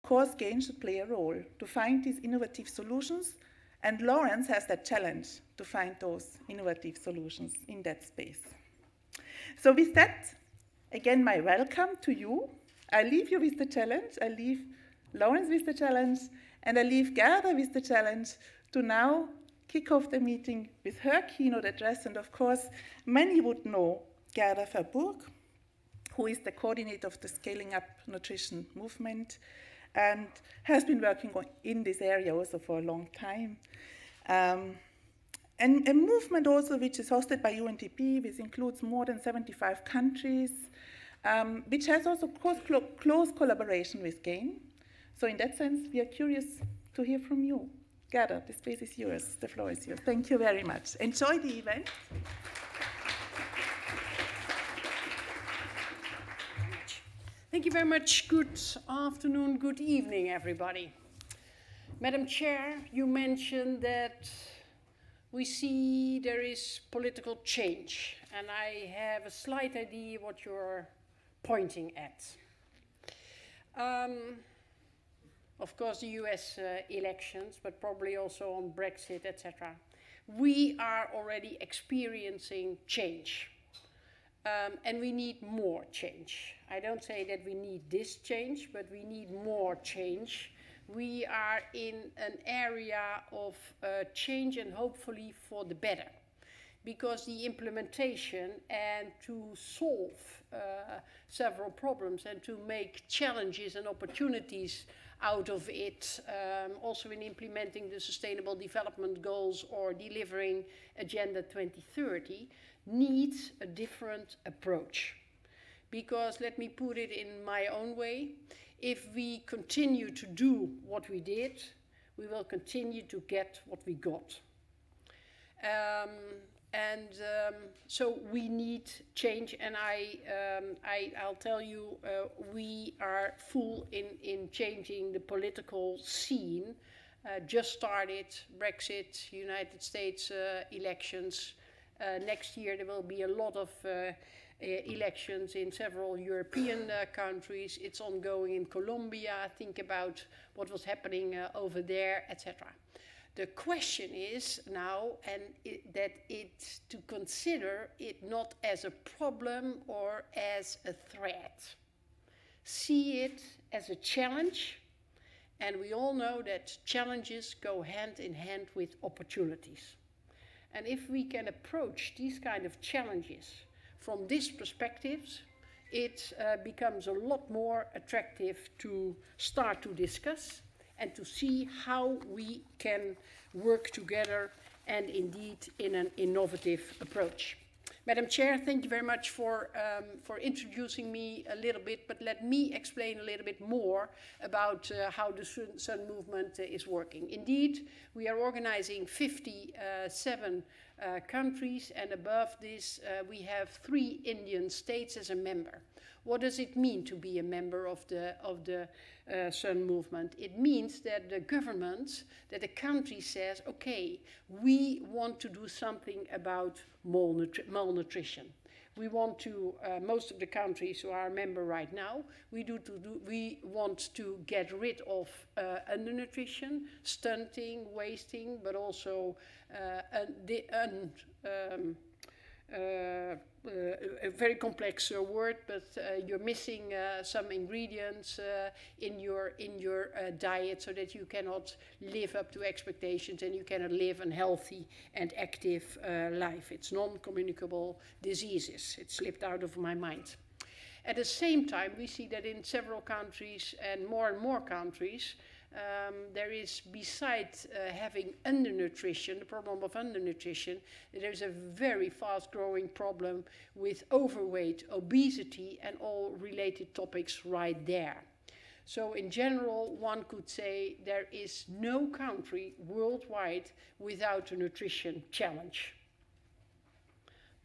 course, GAIN should play a role to find these innovative solutions, and Lawrence has that challenge to find those innovative solutions in that space. So with that, again, my welcome to you. I leave you with the challenge. I leave Lawrence with the challenge, and I leave Gerda with the challenge to now kick off the meeting with her keynote address. And of course, many would know Gerda Verburg, who is the coordinator of the Scaling Up Nutrition movement and has been working in this area also for a long time. And a movement also which is hosted by UNDP, which includes more than 75 countries, which has also close collaboration with GAIN. So in that sense, we are curious to hear from you. Gerda, the space is yours, the floor is yours. Thank you very much. Enjoy the event. Thank you very much. Good afternoon, good evening, everybody. Madam Chair, you mentioned that we see there is political change, and I have a slight idea what you're pointing at. Of course, the US elections, but probably also on Brexit, etc. We are already experiencing change. And we need more change. I don't say that we need this change, but we need more change. We are in an area of change and hopefully for the better. Because the implementation and to solve several problems and to make challenges and opportunities out of it, also in implementing the Sustainable Development Goals or delivering Agenda 2030, needs a different approach. Because, let me put it in my own way, if we continue to do what we did, we will continue to get what we got. So we need change, and I'll tell you, we are full in changing the political scene. Just started Brexit, United States elections. Next year there will be a lot of elections in several European countries. It's ongoing in Colombia. Think about what was happening over there, etc. The question is now, and to consider it not as a problem or as a threat. See it as a challenge, and we all know that challenges go hand in hand with opportunities. And if we can approach these kind of challenges from this perspective, it becomes a lot more attractive to start to discuss and to see how we can work together and indeed in an innovative approach. Madam Chair, thank you very much for introducing me a little bit, but let me explain a little bit more about how the Sun Movement is working. Indeed, we are organizing 57 countries, and above this we have 3 Indian states as a member. What does it mean to be a member of the Sun Movement? It means that the government, that the country says, okay, we want to do something about malnutrition. We want to, most of the countries who are a member right now, we want to get rid of undernutrition, stunting, wasting, but also a very complex word, but you're missing some ingredients in your diet so that you cannot live up to expectations and you cannot live a healthy and active life. It's non-communicable diseases. It slipped out of my mind. At the same time, we see that in several countries and more countries, there is, besides having undernutrition, the problem of undernutrition, there's a very fast growing problem with overweight, obesity, and all related topics right there. So in general, one could say there is no country worldwide without a nutrition challenge.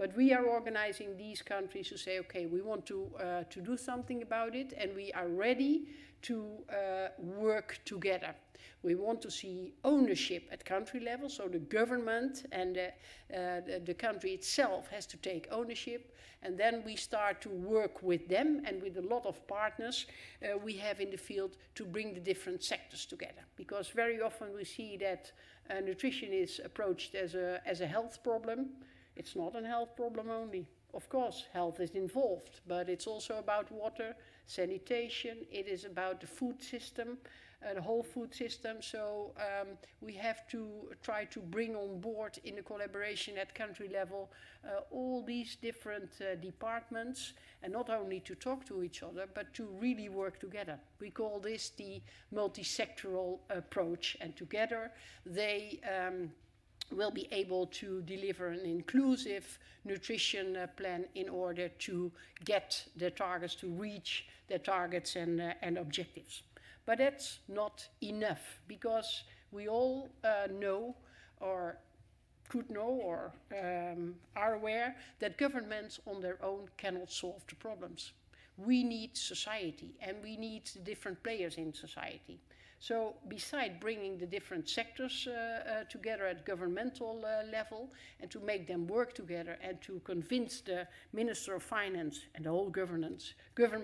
But we are organizing these countries to say, okay, we want to do something about it, and we are ready to work together. We want to see ownership at country level, so the government and the country itself has to take ownership, and then we start to work with them and with a lot of partners we have in the field to bring the different sectors together. Because very often we see that nutrition is approached as a health problem. It's not a health problem only. Of course, health is involved, but it's also about water, sanitation, it is about the food system, the whole food system. So we have to try to bring on board in the collaboration at country level all these different departments, and not only to talk to each other, but to really work together. We call this the multi-sectoral approach, and together they will be able to deliver an inclusive nutrition plan in order to get the targets, to reach the targets and objectives. But that's not enough, because we all know, or could know, or are aware that governments on their own cannot solve the problems. We need society, and we need the different players in society. So beside bringing the different sectors together at governmental level, and to make them work together, and to convince the Minister of Finance and the whole government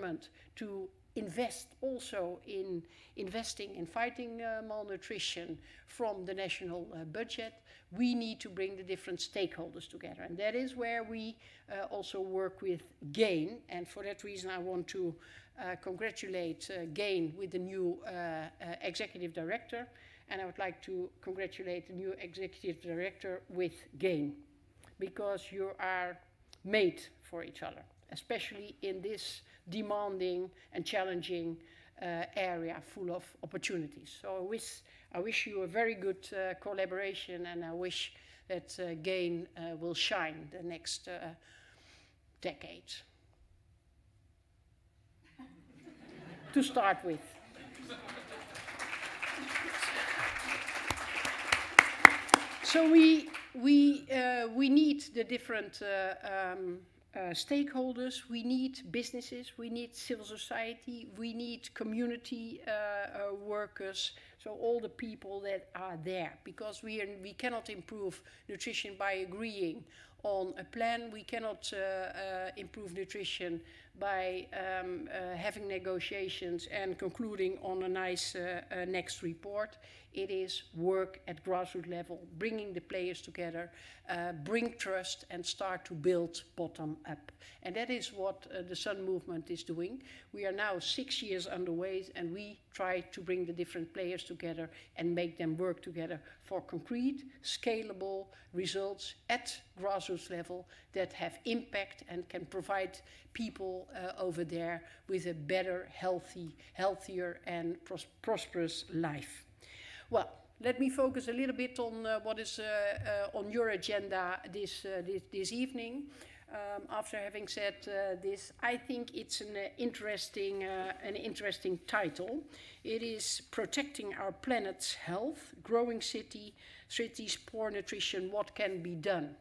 to invest also in investing in fighting malnutrition from the national budget, we need to bring the different stakeholders together. And that is where we also work with GAIN. And for that reason, I want to congratulate GAIN with the new executive director. And I would like to congratulate the new executive director with GAIN, because you are made for each other, especially in this demanding and challenging area full of opportunities. So I wish you a very good collaboration, and I wish that GAIN will shine the next decade. To start with. So we need the different stakeholders, we need businesses, we need civil society, we need community workers, so all the people that are there, because we cannot improve nutrition by agreeing on a plan, we cannot improve nutrition by having negotiations and concluding on a nice next report. It is work at grassroots level, bringing the players together, bring trust and start to build bottom up. And that is what the Sun Movement is doing. We are now 6 years underway, and we try to bring the different players together and make them work together for concrete, scalable results at grassroots level that have impact and can provide people over there with a better, healthier and prosperous life. Well, let me focus a little bit on what is on your agenda this evening. After having said this, I think it's an interesting title. It is Protecting Our Planet's Health, Growing Cities, Poor Nutrition, What Can Be Done?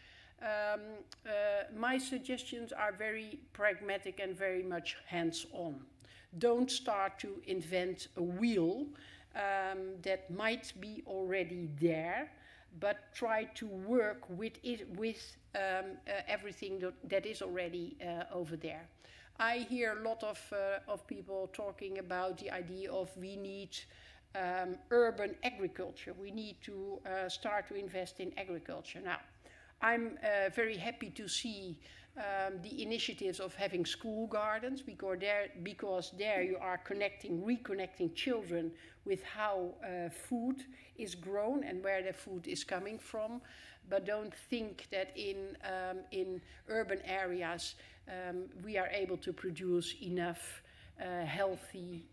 My suggestions are very pragmatic and very much hands-on. Don't start to invent a wheel that might be already there, but try to work with everything that is already over there. I hear a lot of people talking about the idea of we need urban agriculture. We need to start to invest in agriculture. Now, I'm very happy to see the initiatives of having school gardens, because there you are reconnecting children with how food is grown and where the food is coming from. But don't think that in urban areas we are able to produce enough healthy,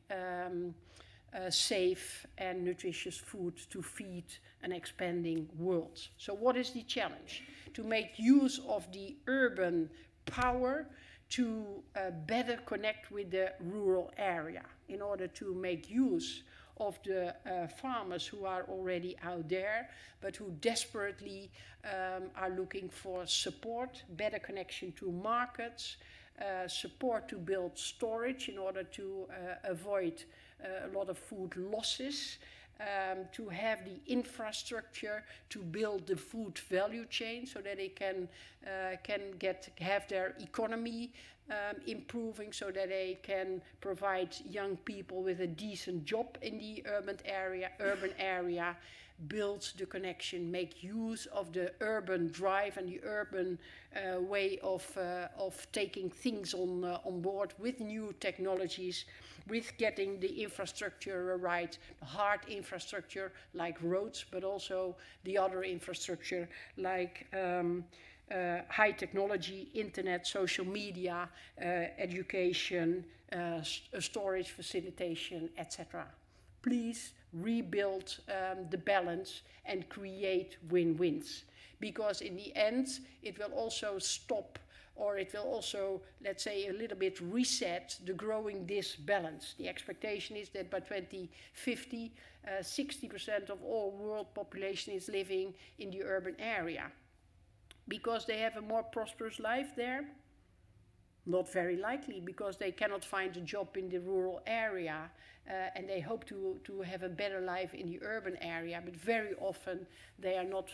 safe and nutritious food to feed an expanding world. So what is the challenge? To make use of the urban power to better connect with the rural area, in order to make use of the farmers who are already out there, but who desperately are looking for support, better connection to markets, support to build storage in order to avoid a lot of food losses, to have the infrastructure to build the food value chain so that they can have their economy improving, so that they can provide young people with a decent job in the urban area, build the connection, make use of the urban drive and the urban way of taking things on board with new technologies, with getting the infrastructure right, the hard infrastructure like roads, but also the other infrastructure like high technology, internet, social media, education, storage facilitation, etc. Please rebuild the balance and create win-wins, because in the end it will also stop, or it will also, let's say, a little bit reset the growing disbalance. The expectation is that by 2050, 60% of all world population is living in the urban area. Because they have a more prosperous life there? Not very likely, because they cannot find a job in the rural area, and they hope to have a better life in the urban area, but very often they are not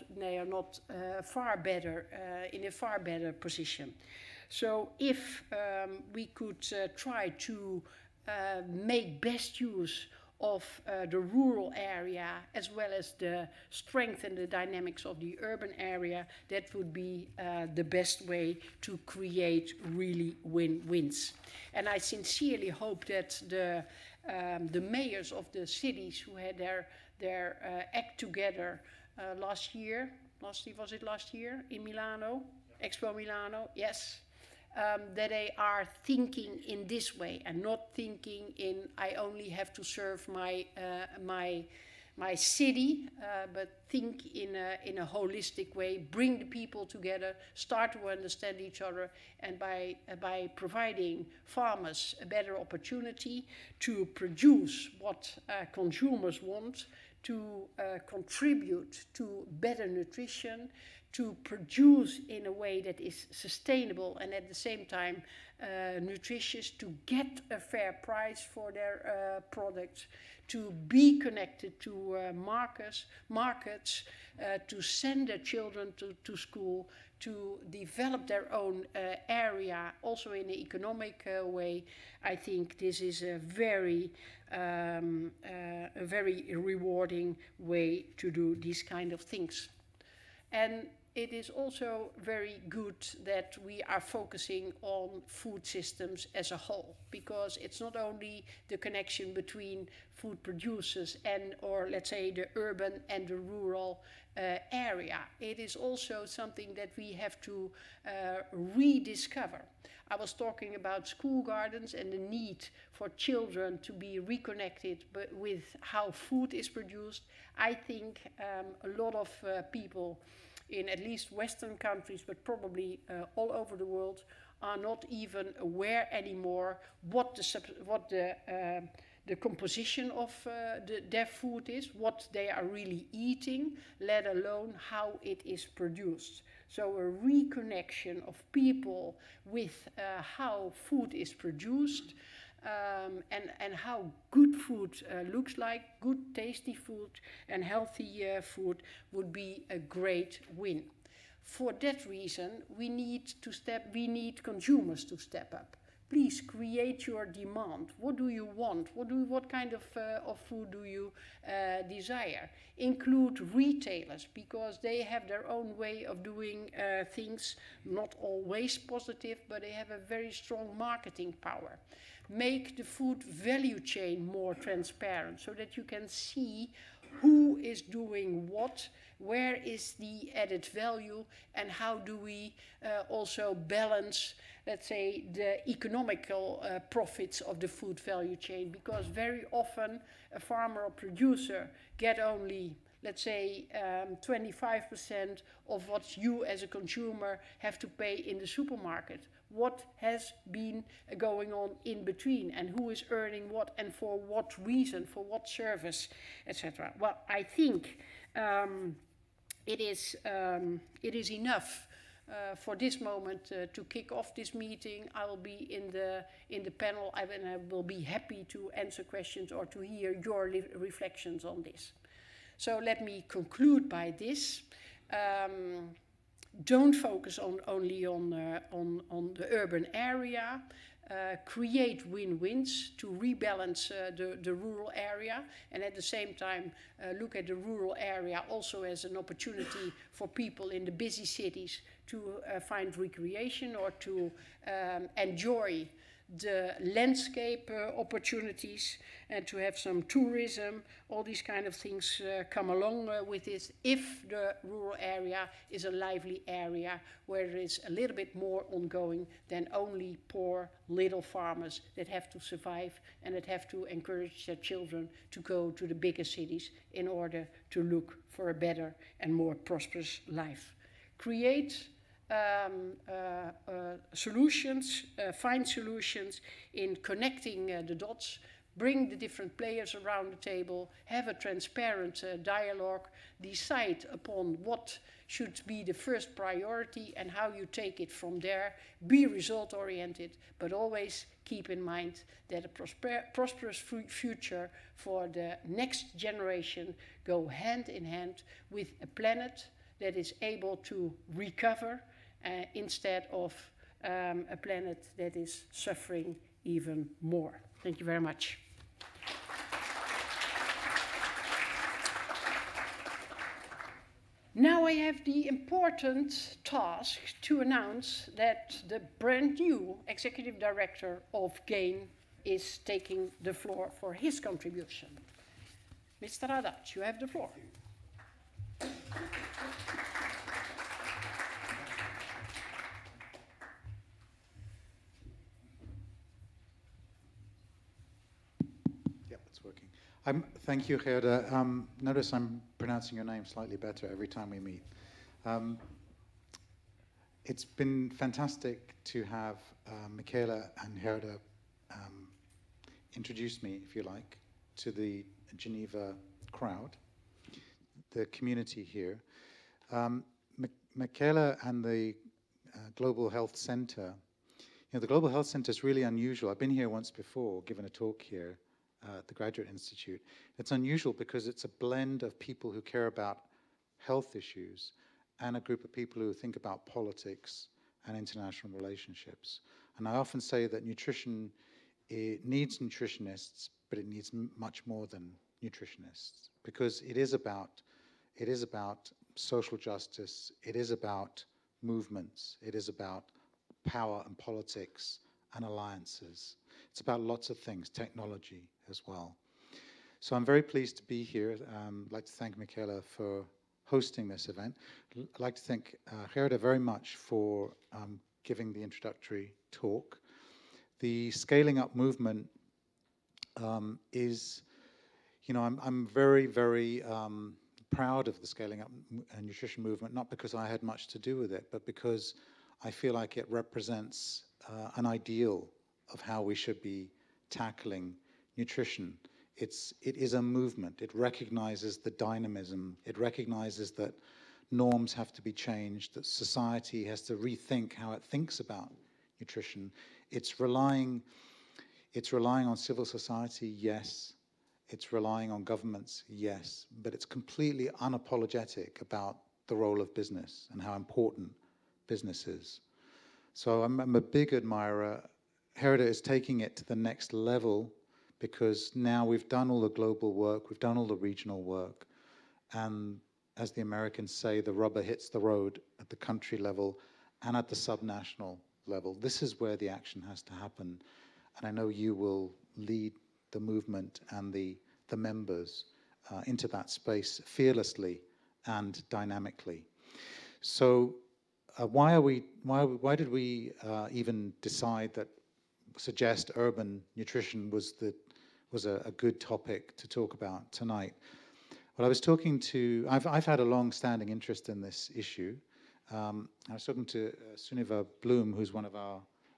far better, in a far better position. So if we could try to make best use of the rural area as well as the strength and the dynamics of the urban area, that would be the best way to create really win-wins. And I sincerely hope that the mayors of the cities who had their act together last year in Milano, Expo Milano, yes, that they are thinking in this way and not thinking in I only have to serve my city, but think in a holistic way, bring the people together, start to understand each other, and by providing farmers a better opportunity to produce what consumers want, to contribute to better nutrition, to produce in a way that is sustainable and at the same time nutritious, to get a fair price for their products, to be connected to markets, to send their children to school, to develop their own area, also in an economic way. I think this is a very rewarding way to do these kind of things. And it is also very good that we are focusing on food systems as a whole, because it's not only the connection between food producers and, or let's say, the urban and the rural area. It is also something that we have to rediscover. I was talking about school gardens and the need for children to be reconnected with how food is produced. I think a lot of people in at least Western countries, but probably all over the world, are not even aware anymore what the composition of their food is, what they are really eating, let alone how it is produced. So a reconnection of people with how food is produced, and how good food looks like, good tasty food and healthy food would be a great win. For that reason, we need consumers to step up. Please create your demand. What do you want? What kind of food do you desire? Include retailers, because they have their own way of doing things, not always positive, but they have a very strong marketing power. Make the food value chain more transparent so that you can see who is doing what, where is the added value, and how do we also balance, let's say, the economical profits of the food value chain. Because very often a farmer or producer get only, let's say, 25% of what you as a consumer have to pay in the supermarket. what has been going on in between, and who is earning what, and for what reason, for what service, etc. Well, I think it is enough for this moment to kick off this meeting. I will be in the panel, and I will be happy to answer questions or to hear your reflections on this. So let me conclude by this. Don't focus only on the urban area. Create win-wins to rebalance the rural area, and at the same time look at the rural area also as an opportunity for people in the busy cities to find recreation or to enjoy the landscape opportunities and to have some tourism. All these kind of things come along with this if the rural area is a lively area where there is a little bit more ongoing than only poor little farmers that have to survive and that have to encourage their children to go to the bigger cities in order to look for a better and more prosperous life. Create solutions, find solutions in connecting the dots, bring the different players around the table, have a transparent dialogue, decide upon what should be the first priority and how you take it from there, be result oriented, but always keep in mind that a prosperous future for the next generation go hand in hand with a planet that is able to recover instead of a planet that is suffering even more. Thank you very much. Now I have the important task to announce that the brand new Executive Director of GAIN is taking the floor for his contribution. Mr. Haddad, you have the floor. Thank you, Gerda. Notice I'm pronouncing your name slightly better every time we meet. It's been fantastic to have Michaela and Gerda introduce me, if you like, to the Geneva crowd, the community here. Michaela and the Global Health Center, the Global Health Center is really unusual. I've been here once before, given a talk here at the Graduate Institute. It's unusual because it's a blend of people who care about health issues and a group of people who think about politics and international relationships. And I often say that nutrition, it needs nutritionists, but it needs much more than nutritionists, because it is about social justice, it is about movements, it is about power and politics and alliances. It's about lots of things, technology as well. So I'm very pleased to be here. I'd like to thank Michaela for hosting this event. I'd like to thank Gerda very much for giving the introductory talk. The Scaling Up movement is, I'm very, very proud of the Scaling Up Nutrition movement, not because I had much to do with it, but because I feel like it represents an ideal of how we should be tackling nutrition. It is a movement. It recognizes the dynamism. It recognizes that norms have to be changed, that society has to rethink how it thinks about nutrition. It's relying on civil society, yes. It's relying on governments, yes. But it's completely unapologetic about the role of business and how important business is. So I'm a big admirer. Gerda is taking it to the next level because now we've done all the global work, we've done all the regional work, and as the Americans say, the rubber hits the road at the country level and at the subnational level. This is where the action has to happen, and I know you will lead the movement and the members into that space fearlessly and dynamically. So why did we even decide that suggest urban nutrition was a good topic to talk about tonight? Well, I was talking to, I've had a long-standing interest in this issue. I was talking to Sunniva Bloom, who's one of our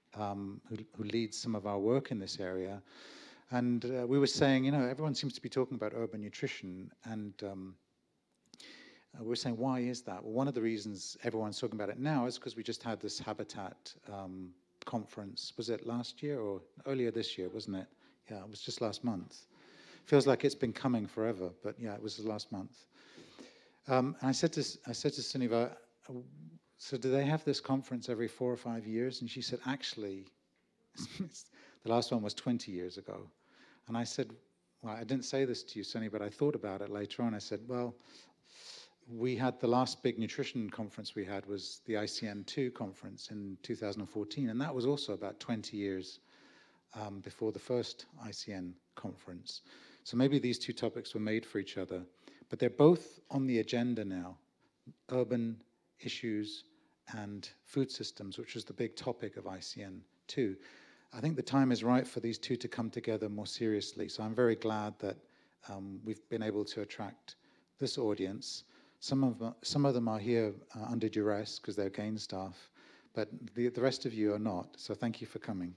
who leads some of our work in this area. And we were saying, you know, everyone seems to be talking about urban nutrition, and we're saying, why is that? Well, one of the reasons everyone's talking about it now is because we just had this Habitat conference. Was it last year or earlier this year, wasn't it? Yeah, it was just last month. Feels like it's been coming forever, but yeah, it was last month. And I said to Sunniva, so do they have this conference every 4 or 5 years? And she said, actually, the last one was 20 years ago. And I said, well, I didn't say this to you, Sunny, but I thought about it later on. I said, well, we had the last big nutrition conference we had was the ICN2 conference in 2014, and that was also about 20 years before the first ICN conference. So maybe these two topics were made for each other, but they're both on the agenda now, urban issues and food systems, which was the big topic of ICN2. I think the time is right for these two to come together more seriously, so I'm very glad that we've been able to attract this audience. Some of them are here under duress because they're GAIN staff, but the rest of you are not, so thank you for coming.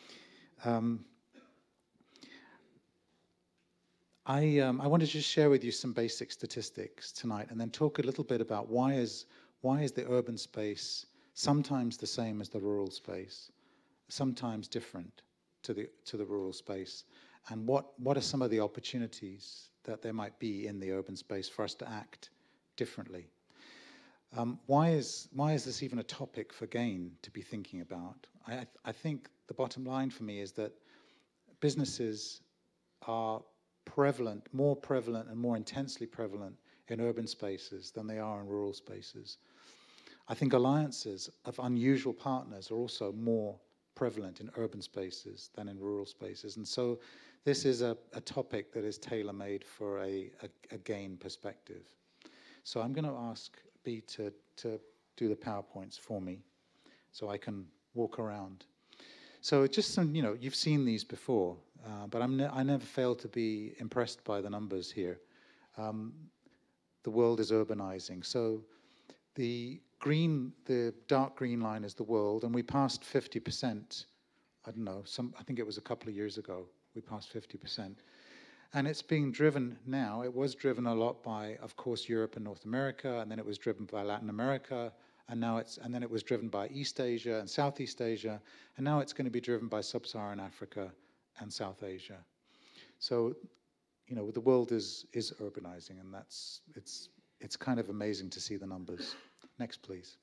I want to just share with you some basic statistics tonight and then talk a little bit about why is the urban space sometimes the same as the rural space, sometimes different to the rural space, and what are some of the opportunities that there might be in the urban space for us to act differently. Why is this even a topic for GAIN to be thinking about? I think the bottom line for me is that businesses are more prevalent and more intensely prevalent in urban spaces than they are in rural spaces. I think alliances of unusual partners are also more prevalent in urban spaces than in rural spaces. And so this is a topic that is tailor-made for a GAIN perspective. So I'm going to ask B to do the PowerPoints for me so I can walk around. So just some, you've seen these before, but I never fail to be impressed by the numbers here. The world is urbanizing. So the dark green line is the world, and we passed 50%. I don't know, I think it was a couple of years ago, we passed 50%. And it's being driven now. It was driven a lot by, of course, Europe and North America, and then it was driven by Latin America, and then it was driven by East Asia and Southeast Asia, and now it's going to be driven by Sub-Saharan Africa and South Asia. So, the world is urbanizing, and it's kind of amazing to see the numbers. Next, please.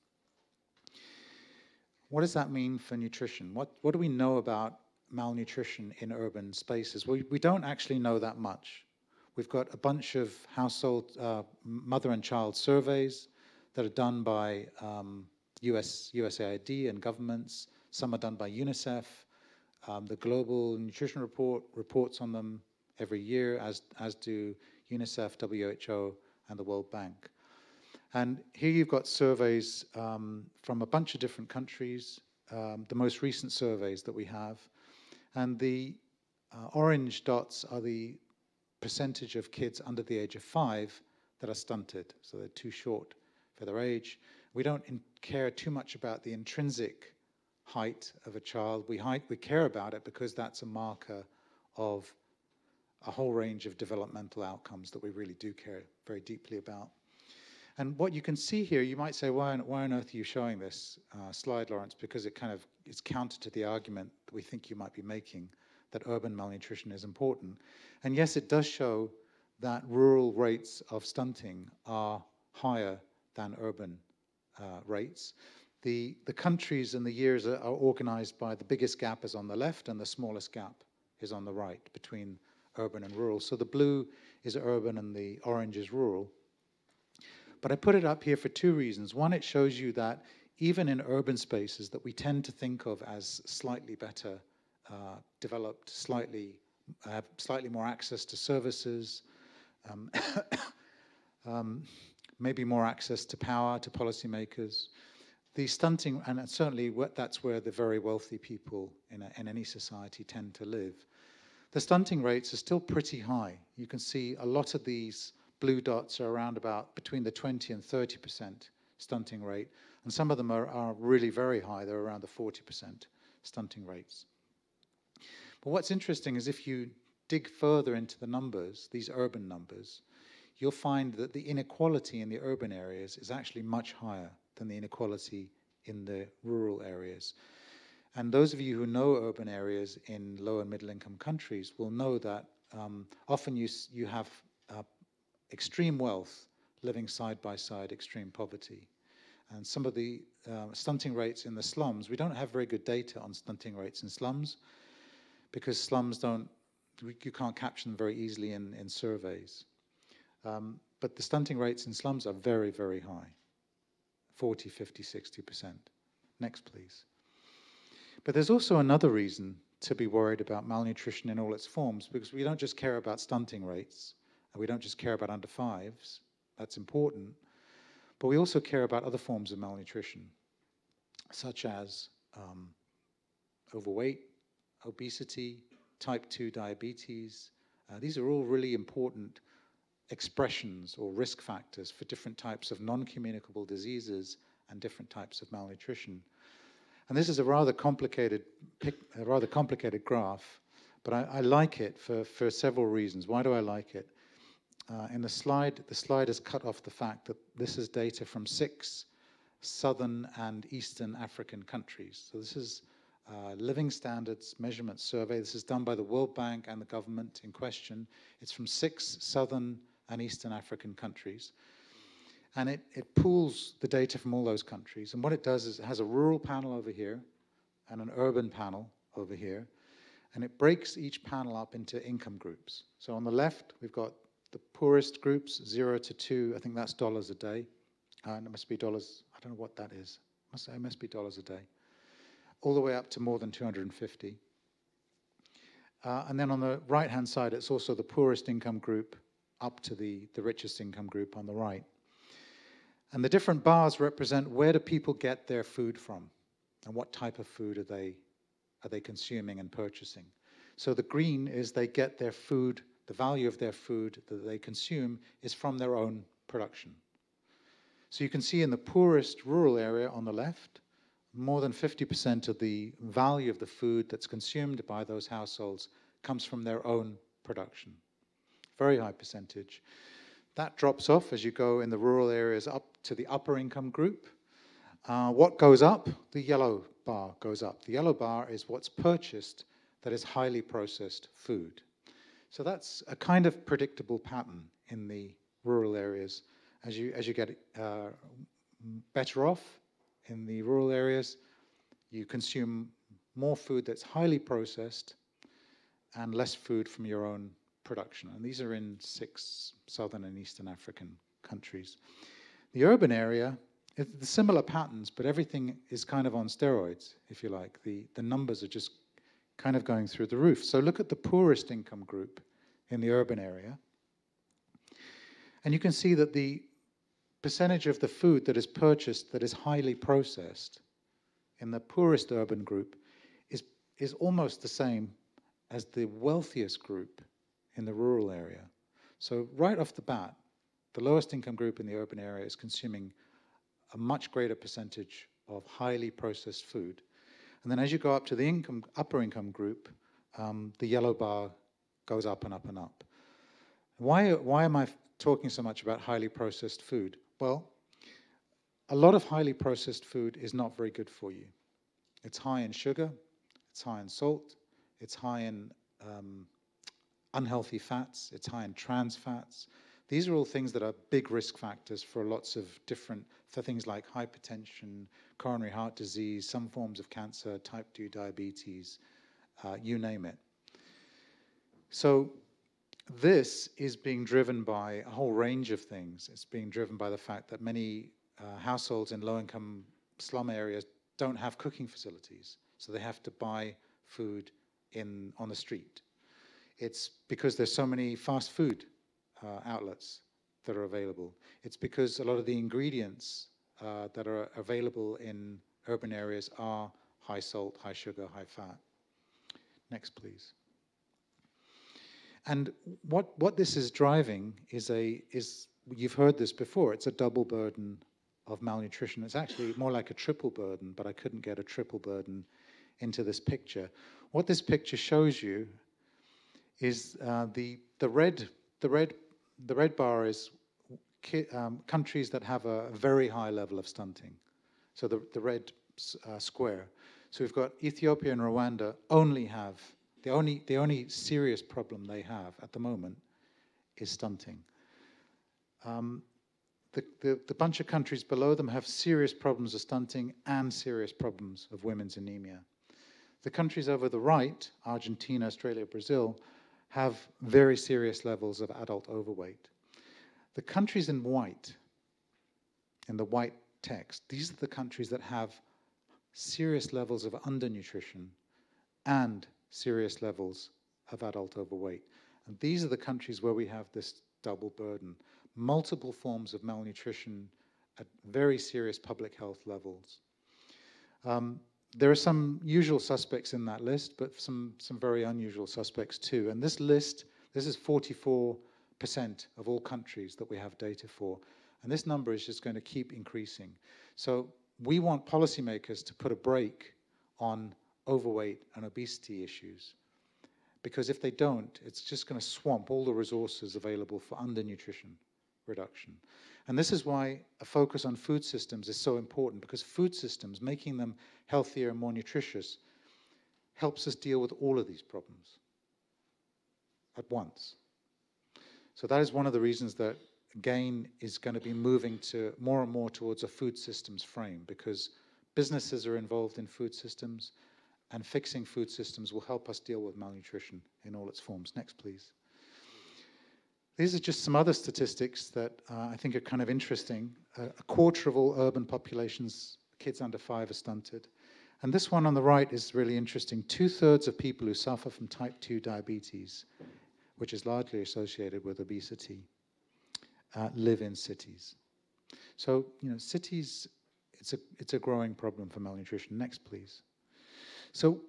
What does that mean for nutrition? What do we know about malnutrition in urban spaces? We don't actually know that much. We've got a bunch of household mother and child surveys that are done by USAID and governments. Some are done by UNICEF. The Global Nutrition Report reports on them every year, as do UNICEF, WHO, and the World Bank. And here you've got surveys from a bunch of different countries, the most recent surveys that we have. And the orange dots are the percentage of kids under the age of 5 that are stunted. So they're too short for their age. We don't care too much about the intrinsic height of a child. We care about it because that's a marker of a whole range of developmental outcomes that we really do care very deeply about. And what you can see here, you might say, why on earth are you showing this slide, Lawrence? Because it's counter to the argument that we think you might be making, that urban malnutrition is important. And yes, it does show that rural rates of stunting are higher than urban rates. The countries and the years are organized by the biggest gap is on the left and the smallest gap is on the right between urban and rural. So the blue is urban and the orange is rural. But I put it up here for two reasons. One, it shows you that even in urban spaces that we tend to think of as slightly better developed, have slightly more access to services, maybe more access to power, to policymakers. The stunting, and certainly that's where the very wealthy people in any society tend to live. The stunting rates are still pretty high. You can see a lot of these blue dots are around about between the 20 and 30% stunting rate, and some of them are really very high. They're around the 40% stunting rates. But what's interesting is if you dig further into the numbers, these urban numbers, you'll find that the inequality in the urban areas is actually much higher than the inequality in the rural areas. And those of you who know urban areas in low and middle income countries will know that often you have extreme wealth living side by side extreme poverty. And some of the stunting rates in the slums, we don't have very good data on stunting rates in slums because slums you can't capture them very easily in surveys. But the stunting rates in slums are very, very high, 40, 50, 60%. Next, please. But there's also another reason to be worried about malnutrition in all its forms, because we don't just care about stunting rates, and we don't just care about under fives, that's important, but we also care about other forms of malnutrition, such as overweight, obesity, type 2 diabetes. These are all really important expressions or risk factors for different types of non-communicable diseases and different types of malnutrition. And this is a rather complicated graph, but I like it for several reasons. Why do I like it? In the slide has cut off the fact that this is data from 6 southern and eastern African countries. So this is Living Standards Measurement Survey. This is done by the World Bank and the government in question. It's from 6 southern and eastern African countries. And it pools the data from all those countries. And what it does is it has a rural panel over here and an urban panel over here. And it breaks each panel up into income groups. So on the left, we've got the poorest groups, 0 to 2, I think that's dollars a day. And it must be dollars, I don't know what that is. It must be dollars a day. All the way up to more than 250. And then on the right-hand side, it's also the poorest income group up to the richest income group on the right. And the different bars represent where do people get their food from and what type of food are they consuming and purchasing. So the green is they get their food, the value of their food that they consume is from their own production. So you can see in the poorest rural area on the left, more than 50% of the value of the food that's consumed by those households comes from their own production. Very high percentage. That drops off as you go in the rural areas up to the upper income group. What goes up? The yellow bar goes up. The yellow bar is what's purchased that is highly processed food. So that's a kind of predictable pattern in the rural areas. As you get better off in the rural areas, you consume more food that's highly processed and less food from your own production. And these are in 6 southern and eastern African countries. The urban area, the similar patterns, but everything is kind of on steroids, if you like. The numbers are just kind of going through the roof. So look at the poorest income group in the urban area. And you can see that the percentage of the food that is purchased that is highly processed in the poorest urban group is almost the same as the wealthiest group in the rural area. So right off the bat, the lowest income group in the urban area is consuming a much greater percentage of highly processed food. And then as you go up to the upper income group, the yellow bar goes up and up and up. Why am I talking so much about highly processed food? Well, a lot of highly processed food is not very good for you. It's high in sugar, it's high in salt, it's high in unhealthy fats, it's high in trans fats. These are all things that are big risk factors for lots of for things like hypertension, coronary heart disease, some forms of cancer, type 2 diabetes, you name it. So this is being driven by a whole range of things. It's being driven by the fact that many households in low-income slum areas don't have cooking facilities, so they have to buy food on the street. It's because there's so many fast food outlets that are available. It's because a lot of the ingredients that are available in urban areas are high salt, high sugar, high fat. Next, please. And what this is driving is you've heard this before, it's a double burden of malnutrition. It's actually more like a triple burden, but I couldn't get a triple burden into this picture. What this picture shows you is the red bar is countries that have a very high level of stunting. So the red square. So we've got Ethiopia and Rwanda only have, the only serious problem they have at the moment is stunting. The bunch of countries below them have serious problems of stunting and serious problems of women's anemia. The countries over the right, Argentina, Australia, Brazil, have very serious levels of adult overweight. The countries in white, in the white text, these are the countries that have serious levels of undernutrition and serious levels of adult overweight. And these are the countries where we have this double burden, multiple forms of malnutrition at very serious public health levels. There are some usual suspects in that list, but some very unusual suspects too. And this list, this is 44% of all countries that we have data for. And this number is just going to keep increasing. So we want policymakers to put a brake on overweight and obesity issues. Because if they don't, it's just going to swamp all the resources available for undernutrition reduction. And this is why a focus on food systems is so important, because food systems, making them healthier and more nutritious, helps us deal with all of these problems at once. So that is one of the reasons that GAIN is going to be moving to more and more towards a food systems frame, because businesses are involved in food systems, and fixing food systems will help us deal with malnutrition in all its forms. Next, please. These are just some other statistics that I think are kind of interesting. A quarter of all urban populations, kids under 5, are stunted. And this one on the right is really interesting. 2/3 of people who suffer from type 2 diabetes, which is largely associated with obesity, live in cities. So, you know, cities, it's a growing problem for malnutrition. Next, please. So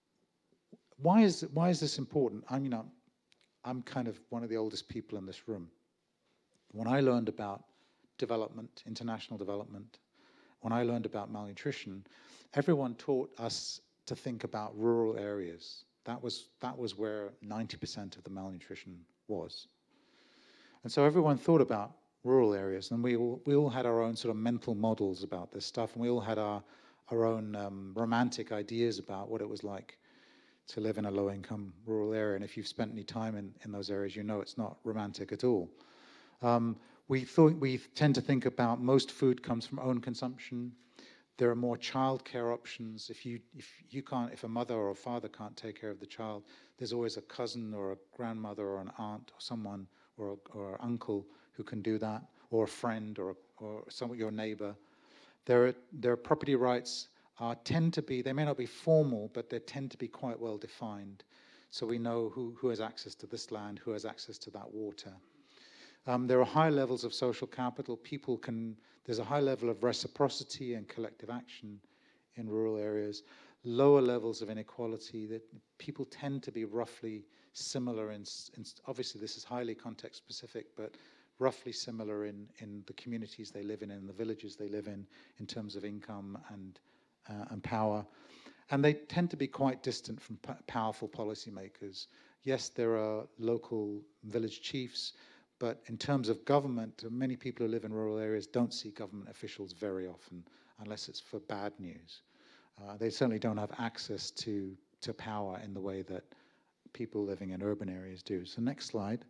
why is this important? I mean, I'm kind of one of the oldest people in this room. When I learned about development, international development, when I learned about malnutrition, everyone taught us to think about rural areas. That was where 90% of the malnutrition was. And so everyone thought about rural areas, and we all had our own sort of mental models about this stuff, and we all had our own romantic ideas about what it was like to live in a low-income rural area. And if you've spent any time in those areas, you know it's not romantic at all. We tend to think about most food comes from own consumption. There are more childcare options. If a mother or a father can't take care of the child, there's always a cousin or a grandmother or an aunt or someone or an uncle who can do that, or a friend or your neighbor. Their property rights tend to be, they may not be formal, but they tend to be quite well defined. So we know who has access to this land, who has access to that water. There are high levels of social capital. There's a high level of reciprocity and collective action in rural areas. Lower levels of inequality, that people tend to be roughly similar in obviously this is highly context specific, but roughly similar in the communities they live in the villages they live in terms of income and power. And they tend to be quite distant from powerful policymakers. Yes, there are local village chiefs, but in terms of government, many people who live in rural areas don't see government officials very often, unless it's for bad news. They certainly don't have access to power in the way that people living in urban areas do. So next slide.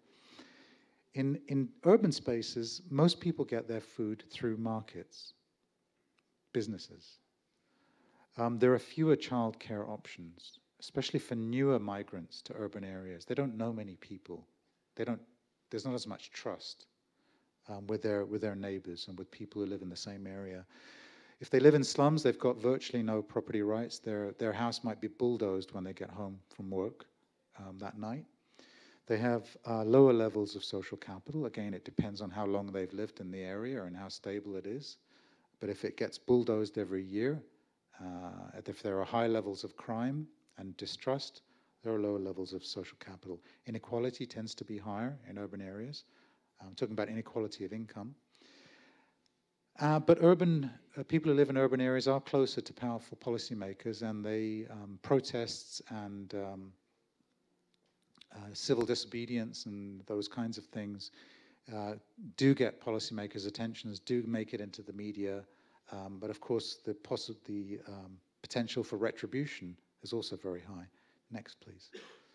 In urban spaces, most people get their food through markets, businesses. There are fewer childcare options, especially for newer migrants to urban areas. They don't know many people. There's not as much trust with their neighbors and with people who live in the same area. If they live in slums, they've got virtually no property rights. Their house might be bulldozed when they get home from work that night. They have lower levels of social capital. Again, it depends on how long they've lived in the area and how stable it is. But if it gets bulldozed every year, if there are high levels of crime and distrust, there are lower levels of social capital. Inequality tends to be higher in urban areas. I'm talking about inequality of income. But urban people who live in urban areas are closer to powerful policymakers, and they protests and civil disobedience and those kinds of things do get policymakers' attentions, do make it into the media, but of course the potential for retribution is also very high. Next, please.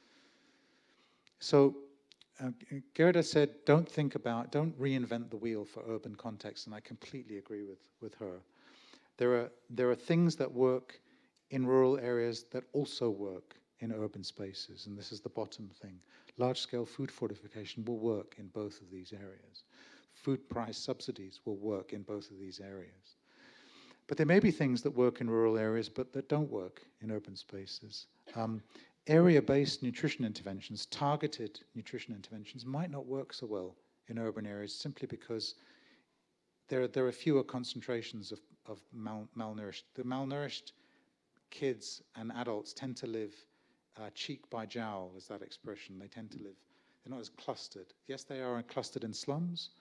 So Gerda said, don't reinvent the wheel for urban contexts, and I completely agree with her. There are things that work in rural areas that also work in urban spaces, and this is the bottom thing. Large-scale food fortification will work in both of these areas. Food price subsidies will work in both of these areas. But there may be things that work in rural areas but that don't work in urban spaces. Area-based nutrition interventions, targeted nutrition interventions, might not work so well in urban areas simply because there are fewer concentrations of malnourished. The malnourished kids and adults tend to live cheek by jowl, is that expression. They tend to live, they're not as clustered. Yes, they are clustered in slums,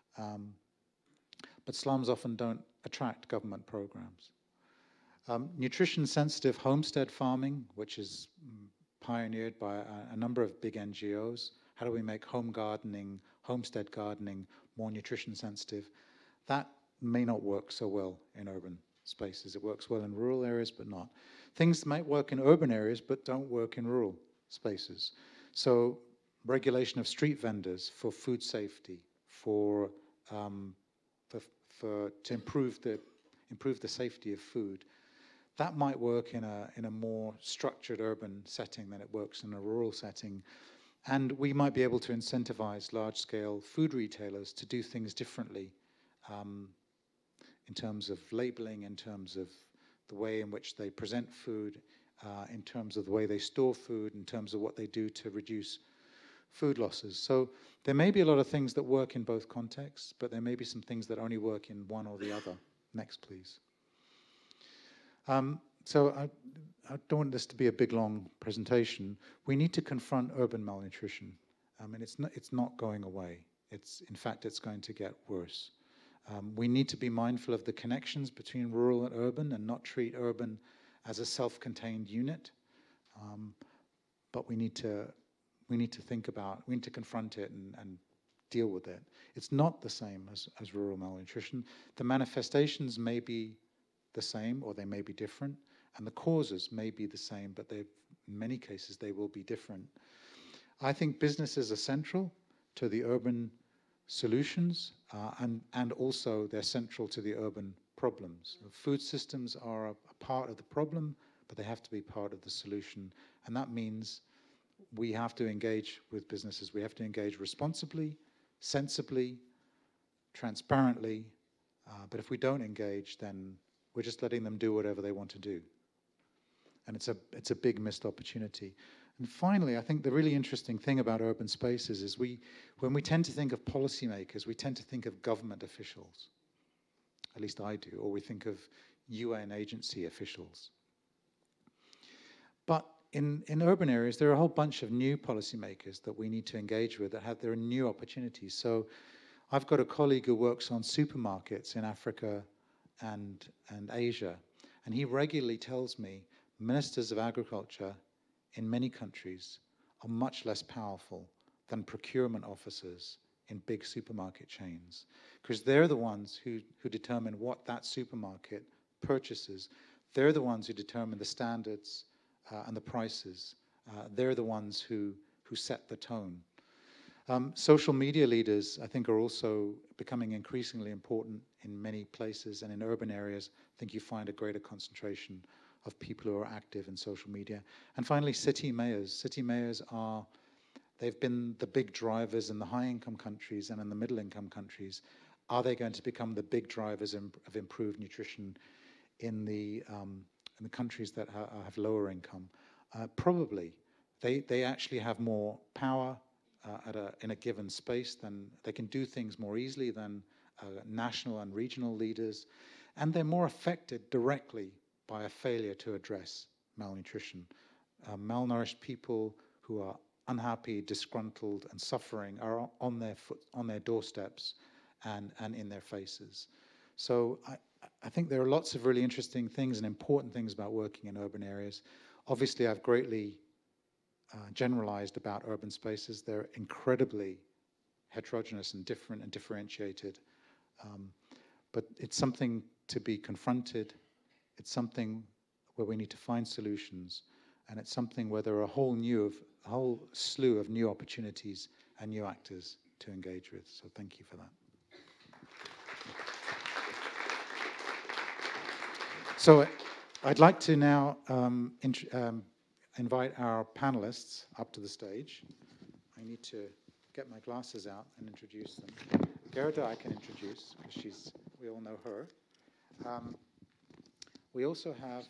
but slums often don't attract government programs. Nutrition-sensitive homestead farming, which is pioneered by a number of big NGOs. How do we make home gardening, homestead gardening more nutrition-sensitive? That may not work so well in urban spaces. It works well in rural areas, but not. Things might work in urban areas, but don't work in rural spaces. So regulation of street vendors for food safety, to improve the safety of food. That might work in a more structured urban setting than it works in a rural setting. And we might be able to incentivize large-scale food retailers to do things differently in terms of labeling, in terms of the way in which they present food, in terms of the way they store food, in terms of what they do to reduce food losses. So there may be a lot of things that work in both contexts, but there may be some things that only work in one or the other. Next, please. So I don't want this to be a big, long presentation. We need to confront urban malnutrition. And it's not going away. In fact, it's going to get worse. We need to be mindful of the connections between rural and urban and not treat urban as a self-contained unit. But we need to confront it and deal with it. It's not the same as rural malnutrition. The manifestations may be the same or they may be different, and the causes may be the same, but in many cases they will be different. I think businesses are central to the urban solutions, and also they're central to the urban problems. Food systems are a part of the problem, but they have to be part of the solution, and that means we have to engage with businesses. We have to engage responsibly, sensibly, transparently, but if we don't engage, then we're just letting them do whatever they want to do. And it's a big missed opportunity. And finally, I think the really interesting thing about urban spaces is when we tend to think of policymakers, we tend to think of government officials. At least I do. Or we think of UN agency officials. But in urban areas, there are a whole bunch of new policymakers that we need to engage with that have their new opportunities. So I've got a colleague who works on supermarkets in Africa and Asia, and he regularly tells me ministers of agriculture in many countries are much less powerful than procurement officers in big supermarket chains, because they're the ones who determine what that supermarket purchases. They're the ones who determine the standards and the prices. They're the ones who set the tone. Social media leaders, I think, are also becoming increasingly important in many places, and in urban areas, I think you find a greater concentration of people who are active in social media. And finally, city mayors. City mayors they've been the big drivers in the high-income countries and in the middle-income countries. Are they going to become the big drivers of improved nutrition in the countries that have lower income? Probably. They actually have more power in a given space, than they can do things more easily than national and regional leaders, and they're more affected directly by a failure to address malnutrition. Malnourished people who are unhappy, disgruntled, and suffering are on their doorsteps and in their faces. So I think there are lots of really interesting things and important things about working in urban areas. Obviously, I've greatly generalized about urban spaces. They're incredibly heterogeneous and different and differentiated. But it's something to be confronted. It's something where we need to find solutions. And it's something where there are a whole slew of new opportunities and new actors to engage with. So thank you for that. So I'd like to now invite our panelists up to the stage. I need to get my glasses out and introduce them. Gerda I can introduce, because we all know her. We also have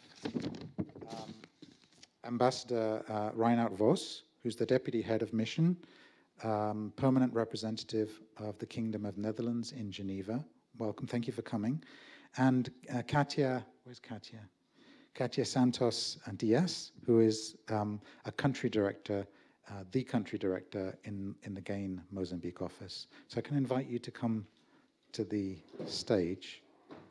Ambassador Reinhard Vos, who's the Deputy Head of Mission, Permanent Representative of the Kingdom of Netherlands in Geneva. Welcome, thank you for coming. And Katia, where's Katia? Katia Santos Diaz, who is a country director, the country director in the GAIN Mozambique office. So I can invite you to come to the stage.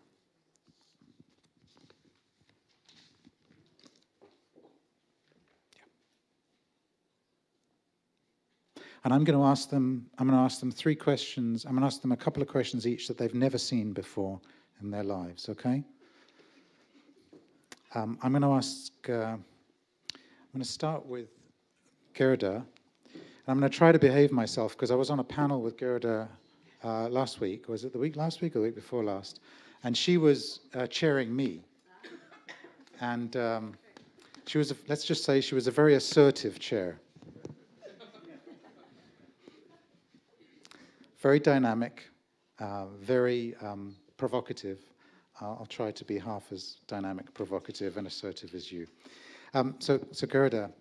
And I'm going to ask them 3 questions. I'm going to ask them a couple of questions each that they've never seen before in their lives, okay? I'm going to start with Gerda. And I'm going to try to behave myself, because I was on a panel with Gerda last week. Was it the week last week or the week before last? And she was chairing me. And she was, let's just say, she was a very assertive chair. Very dynamic, very provocative. I'll try to be half as dynamic, provocative, and assertive as you. So Gerda,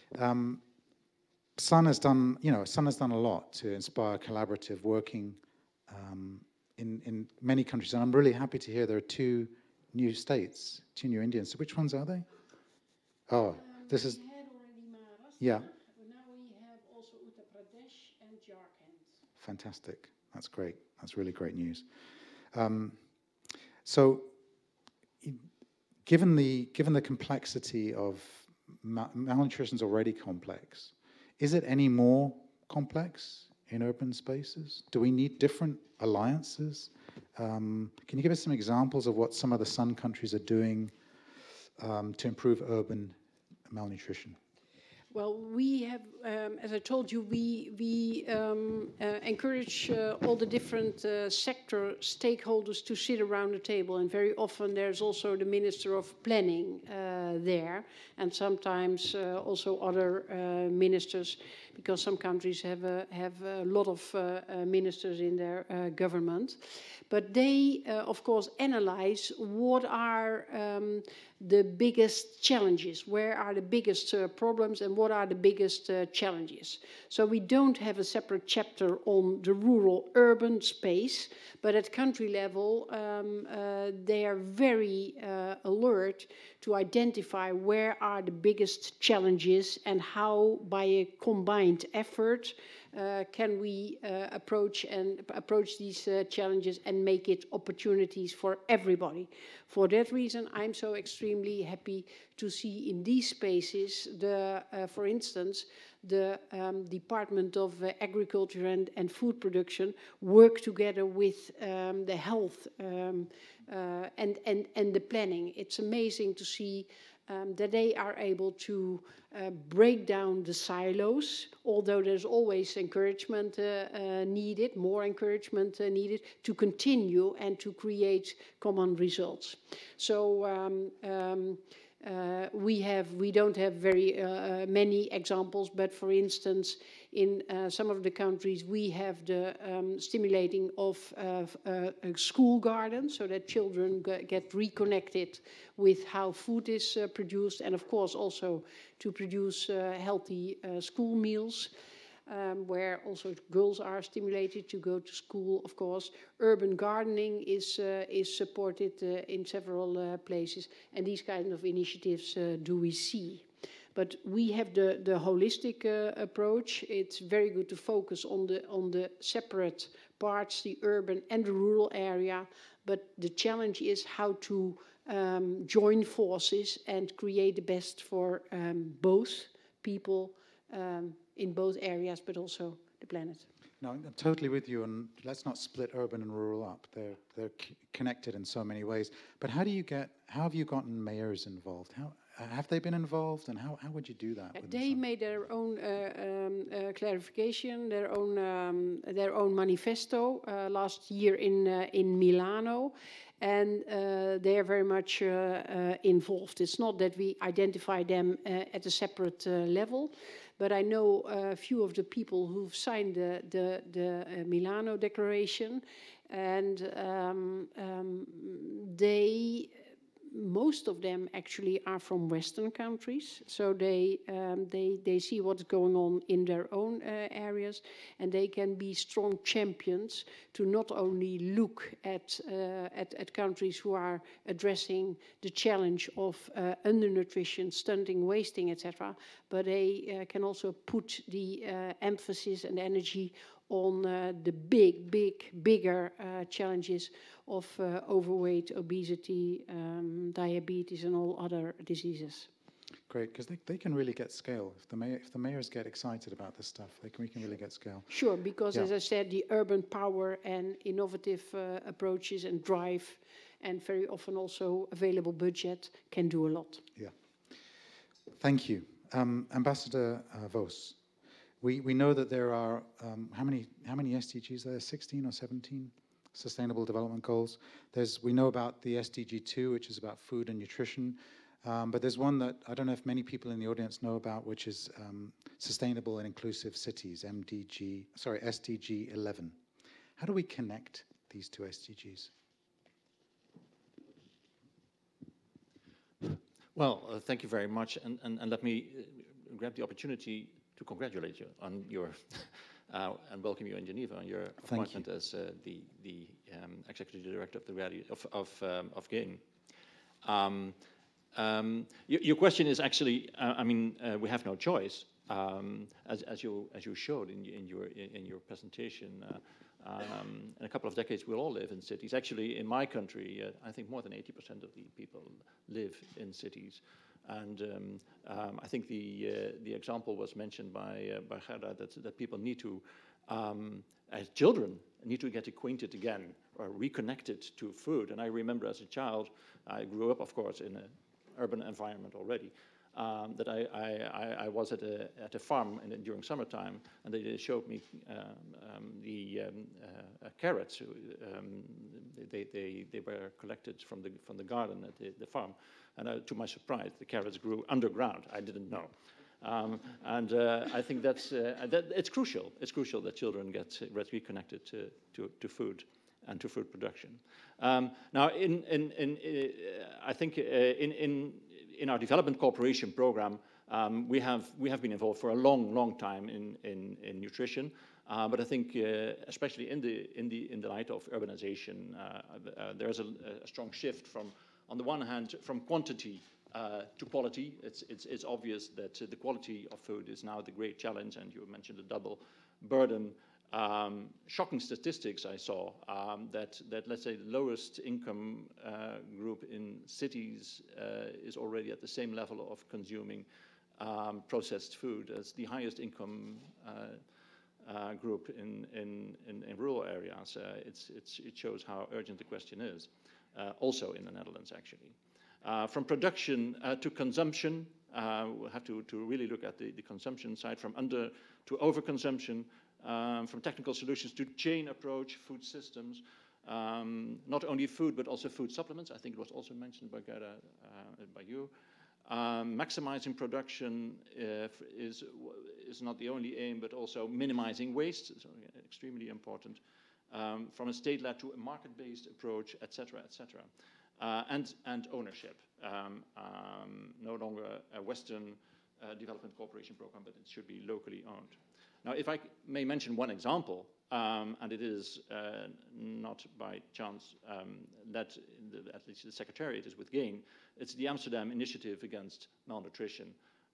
Sun has done a lot to inspire collaborative working in many countries, and I'm really happy to hear there are 2 new states, 2 new Indians. So which ones are they? Oh, this is. We had already Maharashtra. Yeah. But now we have also Uttar Pradesh and Jharkhand. Fantastic. That's great. That's really great news. So, given the complexity of malnutrition is already complex, is it any more complex in urban spaces? Do we need different alliances? Can you give us some examples of what some of the Sun countries are doing to improve urban malnutrition? Well, we have, as I told you, we encourage all the different sector stakeholders to sit around the table, and very often there's also the Minister of Planning there, and sometimes also other ministers, because some countries have a lot of ministers in their government. But they, of course, analyze what are the biggest challenges, where are the biggest problems, and what are the biggest challenges. So we don't have a separate chapter on the rural-urban space, but at country level, they are very alert to identify where are the biggest challenges and how, by a combined effort, can we approach these challenges and make it opportunities for everybody. For that reason, I'm so extremely happy to see in these spaces, for instance, the Department of Agriculture and Food Production work together with the health and the planning. It's amazing to see that they are able to break down the silos, although there's always encouragement needed, more encouragement needed, to continue and to create common results. So we don't have very many examples, but for instance, in some of the countries, we have the stimulating of school gardens so that children get reconnected with how food is produced, and of course also to produce healthy school meals. Where also girls are stimulated to go to school, of course. Urban gardening is supported in several places, and these kinds of initiatives do we see. But we have the holistic approach. It's very good to focus on the separate parts, the urban and the rural area. But the challenge is how to join forces and create the best for both people in both areas, but also the planet. No, I'm totally with you, and let's not split urban and rural up. They're connected in so many ways. But how have you gotten mayors involved? How have they been involved, and how would you do that? They made their own clarification, their own manifesto last year in Milano, and they are very much involved. It's not that we identify them at a separate level. But I know a few of the people who've signed the Milano Declaration, and most of them actually are from Western countries, so they see what's going on in their own areas, and they can be strong champions to not only look at countries who are addressing the challenge of undernutrition, stunting, wasting, etc., but they can also put the emphasis and energy on the bigger challenges of overweight, obesity, diabetes, and all other diseases. Great, because they can really get scale. If the mayors get excited about this stuff, we can really get scale. Sure, because as I said, the urban power and innovative approaches and drive, and very often also available budget, can do a lot. Yeah. Thank you. Ambassador Vos. We know that there are, how many SDGs are there? 16 or 17 Sustainable Development Goals. We know about the SDG 2, which is about food and nutrition, but there's one that I don't know if many people in the audience know about, which is Sustainable and Inclusive Cities, SDG 11. How do we connect these two SDGs? Well, thank you very much, and let me grab the opportunity to congratulate you on your and welcome you in Geneva on your appointment as the executive director of GAIN. Your question is actually, we have no choice, as you showed in your presentation. In a couple of decades, we'll all live in cities. Actually, in my country, I think more than 80% of the people live in cities. And I think the example was mentioned by Gerda that people need to, as children, need to get acquainted again or reconnected to food. And I remember as a child, I grew up, of course, in an urban environment already. That I was at a farm during summertime, and they showed me the carrots. They were collected from the garden at the farm, and to my surprise, the carrots grew underground. I didn't know, and I think that's it's crucial. It's crucial that children get reconnected to food and to food production. Now, I think in our development cooperation program, we have been involved for a long time in nutrition, but I think especially in the light of urbanization, there's a strong shift from, on the one hand, from quantity to quality. It's obvious that the quality of food is now the great challenge, and you mentioned the double burden. Shocking statistics I saw that let's say the lowest income group in cities is already at the same level of consuming processed food as the highest income group in rural areas. It shows how urgent the question is, also in the Netherlands actually. From production to consumption, we'll have to really look at the consumption side, from under to overconsumption. From technical solutions to chain approach, food systems, not only food but also food supplements. I think it was also mentioned by Gerda, by you. Maximizing production is not the only aim, but also minimizing waste, so extremely important. From a state-led to a market-based approach, etc., etc. And ownership. No longer a Western development cooperation program, but it should be locally owned. Now, if I may mention one example, and it is not by chance that at least the Secretariat is with GAIN, it's the Amsterdam Initiative Against Malnutrition.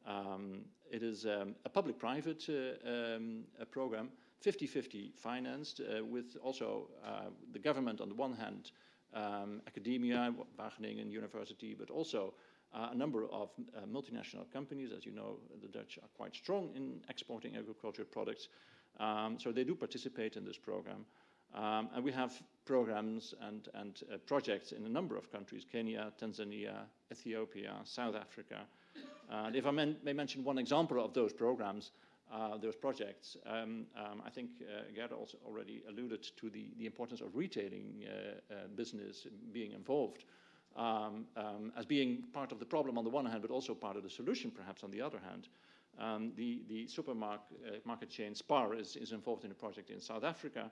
It is a public-private program, 50-50 financed, with also the government on the one hand, academia, Wageningen University, but also a number of multinational companies. As you know, the Dutch are quite strong in exporting agricultural products, so they do participate in this program. And we have programs and projects in a number of countries: Kenya, Tanzania, Ethiopia, South Africa. And if I may mention one example of those programs, those projects, I think Gerda also already alluded to the importance of retailing business being involved as being part of the problem on the one hand, but also part of the solution perhaps on the other hand. The supermarket chain Spar is involved in a project in South Africa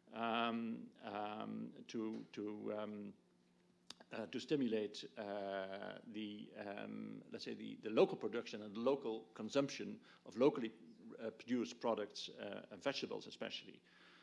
to stimulate let's say the local production and the local consumption of locally produced products, vegetables especially,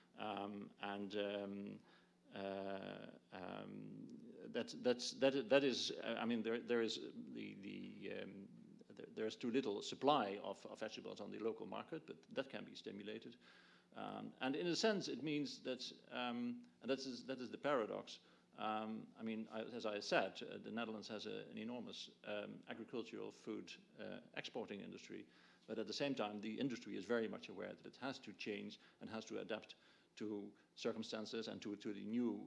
that is. I mean, there is there's too little supply of vegetables on the local market, but that can be stimulated. And in a sense, it means that, and that is the paradox. I mean, as I said, the Netherlands has an enormous agricultural food exporting industry, but at the same time, the industry is very much aware that it has to change and has to adapt to circumstances and to the new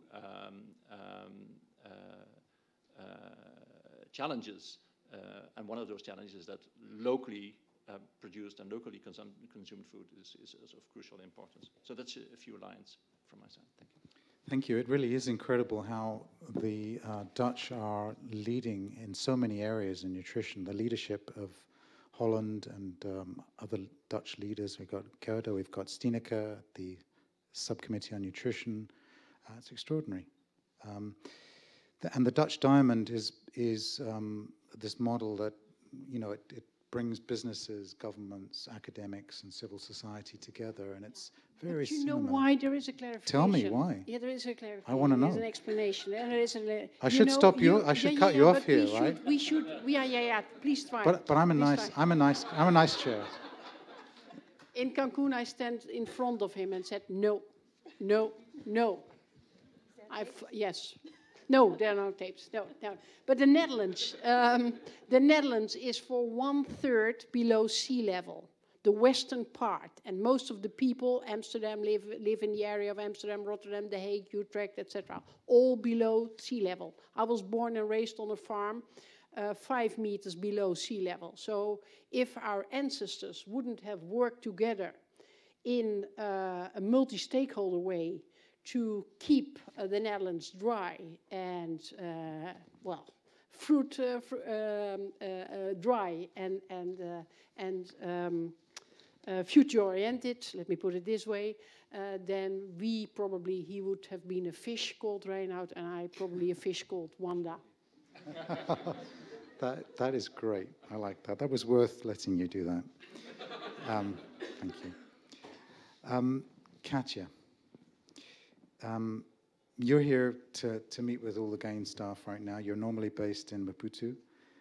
challenges. And one of those challenges is that locally produced and locally consumed food is of crucial importance. So that's a few lines from my side. Thank you. Thank you. It really is incredible how the Dutch are leading in so many areas in nutrition. The leadership of Holland and other Dutch leaders. We've got Gerda, we've got Stineke, the Subcommittee on Nutrition. It's extraordinary. And the Dutch Diamond is this model that, you know, it brings businesses, governments, academics, and civil society together, and it's very similar. You know why there is a clarification? Tell me why. Yeah, there is a clarification. I want to know. There's an explanation. There is I should stop you. I should cut you off here, right? We should. Yeah. Please try. But I'm a nice chair. In Cancun, I stand in front of him and said, no. Yes. No, there are no tapes. No. But the Netherlands is for 1/3 below sea level, the western part, and most of the people, Amsterdam, live in the area of Amsterdam, Rotterdam, The Hague, Utrecht, etc., all below sea level. I was born and raised on a farm 5 meters below sea level. So if our ancestors wouldn't have worked together in a multi-stakeholder way to keep the Netherlands dry and, fruit dry and future-oriented, let me put it this way, then he would have been a fish called Reinout, and I probably a fish called Wanda. That is great. I like that. That was worth letting you do that. Thank you. Katja. You're here to meet with all the GAIN staff right now. You're normally based in Maputo.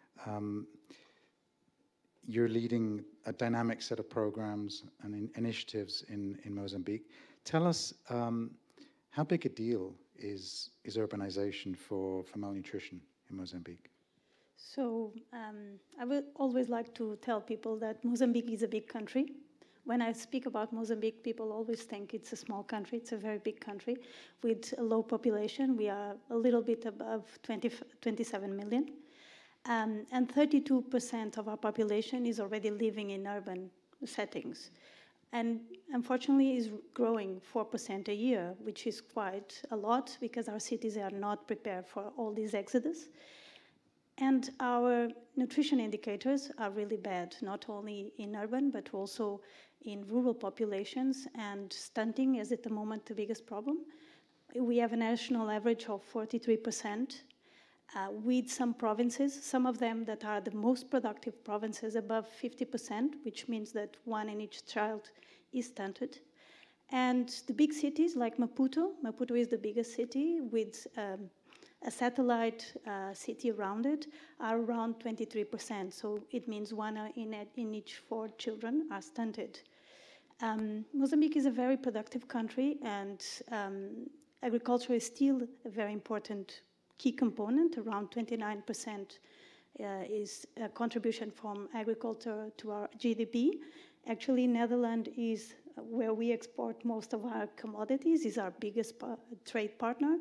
You're leading a dynamic set of programs and initiatives in Mozambique. Tell us how big a deal is urbanization for malnutrition in Mozambique? So I would always like to tell people that Mozambique is a big country. When I speak about Mozambique, people always think it's a small country. It's a very big country with a low population. We are a little bit above 27 million. And 32% of our population is already living in urban settings. And unfortunately is growing 4% a year, which is quite a lot because our cities are not prepared for all these exodus. And our nutrition indicators are really bad, not only in urban, but also in rural populations, and stunting is at the moment the biggest problem. We have a national average of 43%, with some provinces, some of them that are the most productive provinces, above 50%, which means that 1 in each child is stunted. And the big cities like Maputo is the biggest city with a satellite city around it are around 23%. So it means one in each 4 children are stunted. Mozambique is a very productive country, and agriculture is still a very important key component. Around 29% is a contribution from agriculture to our GDP. Actually, Netherlands is where we export most of our commodities, is our biggest trade partner.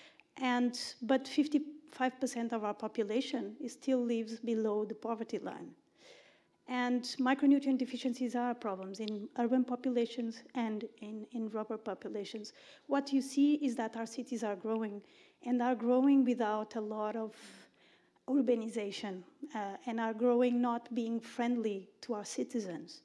But 55% of our population still lives below the poverty line. And micronutrient deficiencies are problems in urban populations and in rural populations. What you see is that our cities are growing, and are growing without a lot of urbanization, and are growing not being friendly to our citizens.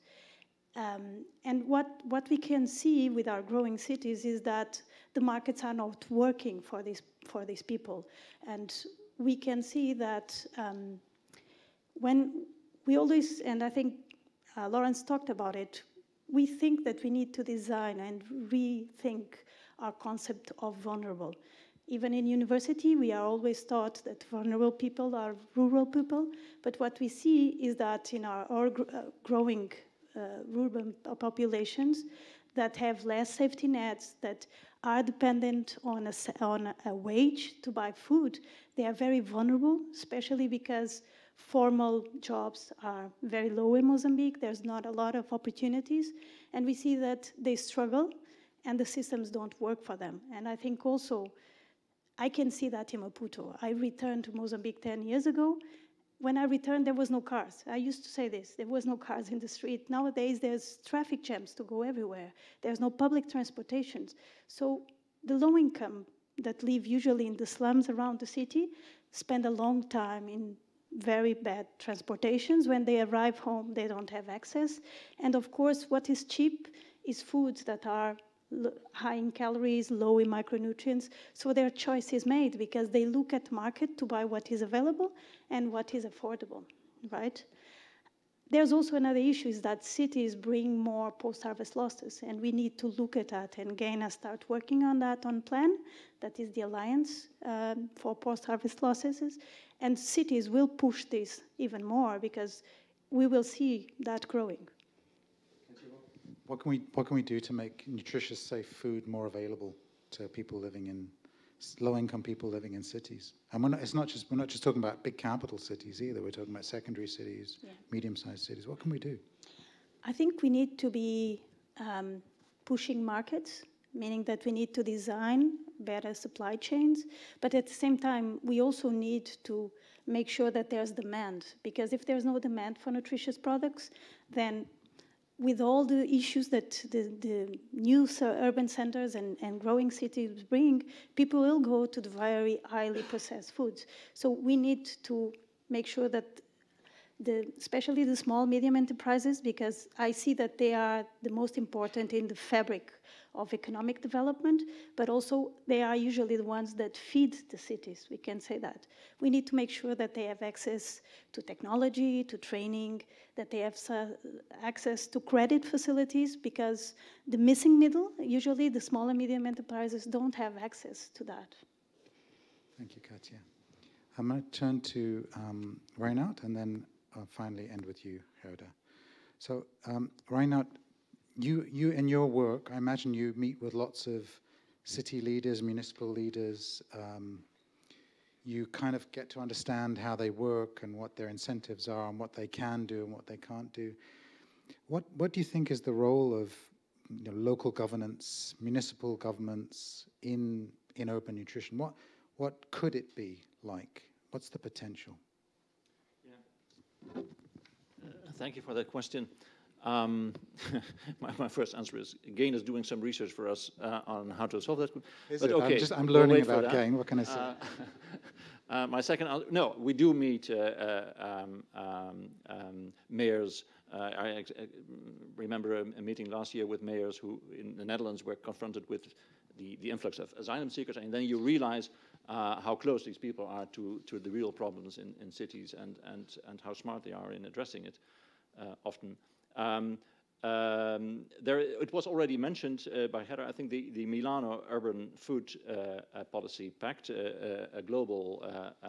And what we can see with our growing cities is that the markets are not working for these people. And we can see that when we always, and I think Lawrence talked about it, we think that we need to design and rethink our concept of vulnerable. Even in university, we are always taught that vulnerable people are rural people, but what we see is that in our growing rural populations that have less safety nets, that are dependent on a wage to buy food, they are very vulnerable, especially because formal jobs are very low in Mozambique. There's not a lot of opportunities, and we see that they struggle and the systems don't work for them. And I think also, I can see that in Maputo. I returned to Mozambique 10 years ago. When I returned, there was no cars. I used to say this, there was no cars in the street. Nowadays, there's traffic jams to go everywhere. There's no public transportation. So the low income that live usually in the slums around the city spend a long time in very bad transportations. When they arrive home, they don't have access. And of course, what is cheap is foods that are high in calories, low in micronutrients. So their choice is made because they look at market to buy what is available and what is affordable, right? There's also another issue is that cities bring more post-harvest losses, and we need to look at that, and GAINA start working on that on PLAN, that is the Alliance for Post-Harvest Losses, and cities will push this even more because we will see that growing. What can we do to make nutritious, safe food more available to people living in low-income people living in cities? And we're not just talking about big capital cities either. We're talking about secondary cities, medium-sized cities. What can we do? I think we need to be pushing markets, meaning that we need to design better supply chains. But at the same time, we also need to make sure that there's demand, because if there's no demand for nutritious products, then with all the issues that the new urban centers and growing cities bring, people will go to the very highly processed foods. So we need to make sure that especially the small, medium enterprises, because I see that they are the most important in the fabric of economic development, but also they are usually the ones that feed the cities, we can say that. We need to make sure that they have access to technology, to training, that they have access to credit facilities, because the missing middle, usually the small and medium enterprises don't have access to that. Thank you, Katja. I'm going to turn to Reinout, and then I'll finally end with you, Gerda. So, Reinout, you in your work, I imagine you meet with lots of city leaders, municipal leaders. You kind of get to understand how they work and what their incentives are and what they can do and what they can't do. What do you think is the role of local governance, municipal governments in urban nutrition? What could it be like? What's the potential? Yeah. Thank you for that question. My first answer is GAIN is doing some research for us on how to solve that. But okay, I'm learning about GAIN. What can I say? My second answer, no, we do meet mayors. I remember a meeting last year with mayors who in the Netherlands were confronted with the influx of asylum seekers, and then you realize how close these people are to the real problems in cities and how smart they are in addressing it often. It was already mentioned by Heather, I think the Milano Urban Food Policy Pact, a global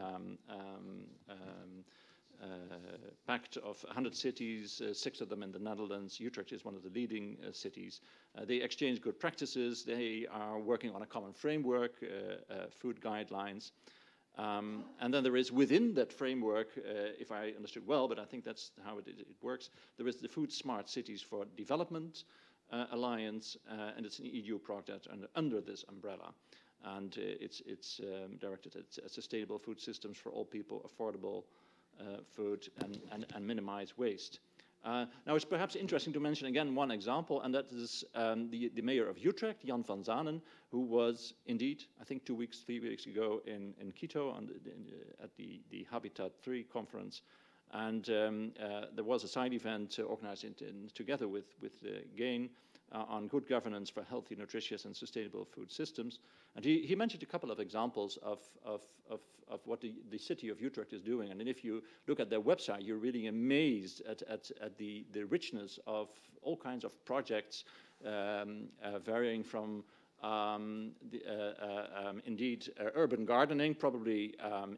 pact of 100 cities, 6 of them in the Netherlands. Utrecht is one of the leading cities. They exchange good practices. They are working on a common framework, food guidelines. And then there is within that framework, if I understood well, but I think that's how it works, there is the Food Smart Cities for Development Alliance, and it's an EU project under this umbrella. And it's directed at sustainable food systems for all people, affordable food, and minimize waste. Now, it's perhaps interesting to mention again one example, and that is the mayor of Utrecht, Jan van Zanen, who was indeed, I think 3 weeks ago in Quito at the Habitat 3 conference. And there was a side event organized together with GAIN on good governance for healthy, nutritious, and sustainable food systems. And he mentioned a couple of examples of what the city of Utrecht is doing. And if you look at their website, you're really amazed at the richness of all kinds of projects, varying from urban gardening, probably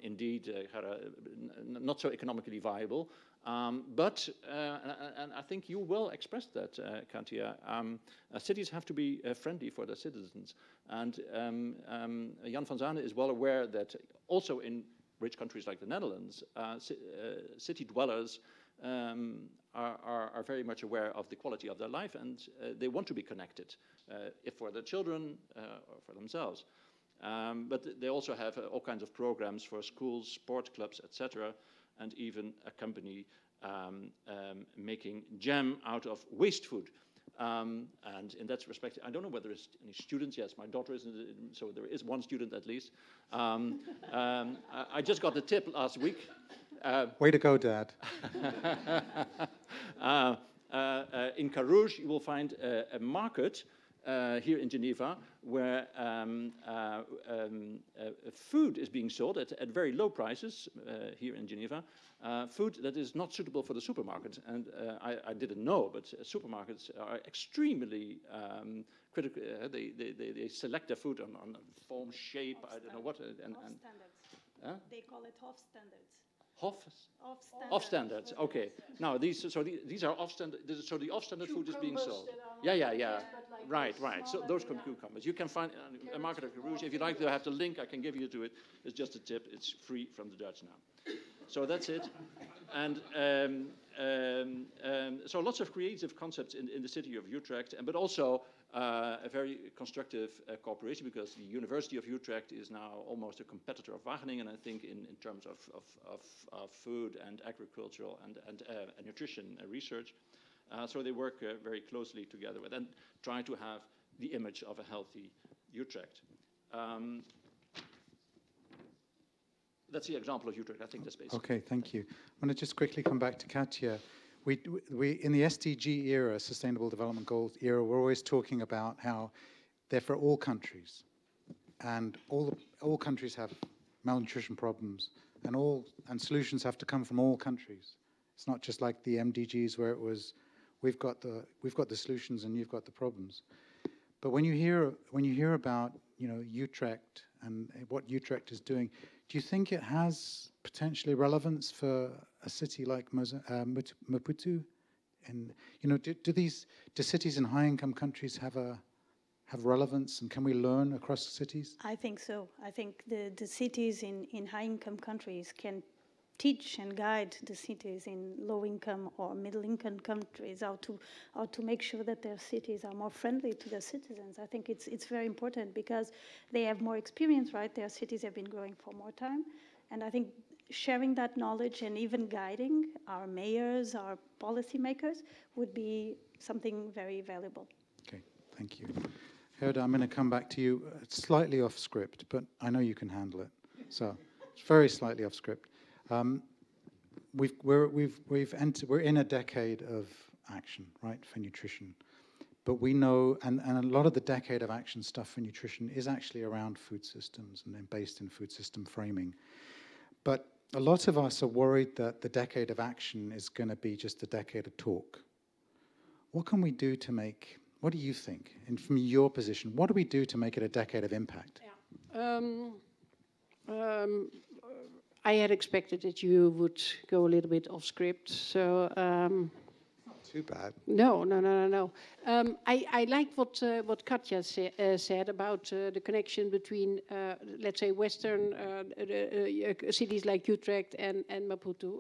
not so economically viable. But I think you well expressed that, Katja. Cities have to be friendly for their citizens. And Jan van Zanen is well aware that also in rich countries like the Netherlands, city dwellers are very much aware of the quality of their life, and they want to be connected, if for their children or for themselves. But they also have all kinds of programs for schools, sport clubs, etc., and even a company making jam out of waste food. And in that respect, I don't know whether there's any students. Yes, my daughter is, so there is one student at least. I just got the tip last week. Way to go, Dad. In Carouge, you will find a market here in Geneva where food is being sold at very low prices here in Geneva, food that is not suitable for the supermarket. And I didn't know, but supermarkets are extremely critical. They select their food on form, shape, I don't know what. And They call it Hof standards. Off standards. Okay. Now these are off standard. So the off standard food is being sold. Yeah. Right. So those cucumbers you can find a market of Carouge. If you like to have the link, I can give you to it. It's just a tip. It's free from the Dutch now. So that's it. And so lots of creative concepts in the city of Utrecht, but also a very constructive cooperation, because the University of Utrecht is now almost a competitor of Wageningen, I think, in terms of food and agricultural and nutrition research. So they work very closely together with and try to have the image of a healthy Utrecht. That's the example of Utrecht. I think that's basically. Okay, thank you. I want to just quickly come back to Katja. We in the SDG era, Sustainable Development Goals era, we're always talking about how they're for all countries, and all countries have malnutrition problems, and solutions have to come from all countries. It's not just like the MDGs where it was, we've got the solutions and you've got the problems. But when you hear about Utrecht and what Utrecht is doing, do you think it has potentially relevance for a city like Maputo? And do cities in high-income countries have relevance, and can we learn across cities? I think so. I think the cities in high-income countries can teach and guide the cities in low-income or middle-income countries how to make sure that their cities are more friendly to their citizens. I think it's very important because they have more experience, right? Their cities have been growing for more time, and I think sharing that knowledge and even guiding our mayors, our policymakers, would be something very valuable. Okay, thank you. Gerda, I'm going to come back to you. It's slightly off script, but I know you can handle it. So it's very slightly off script. We're in a decade of action, right, for nutrition. But we know, and a lot of the decade of action stuff for nutrition is actually around food systems and then based in food system framing. But a lot of us are worried that the decade of action is going to be just a decade of talk. what can we do to make, what do you think, and from your position, what do we do to make it a decade of impact? Yeah. I had expected that you would go a little bit off script, so Too bad. no. I like what Katja said about the connection between, let's say, Western cities like Utrecht and Maputo.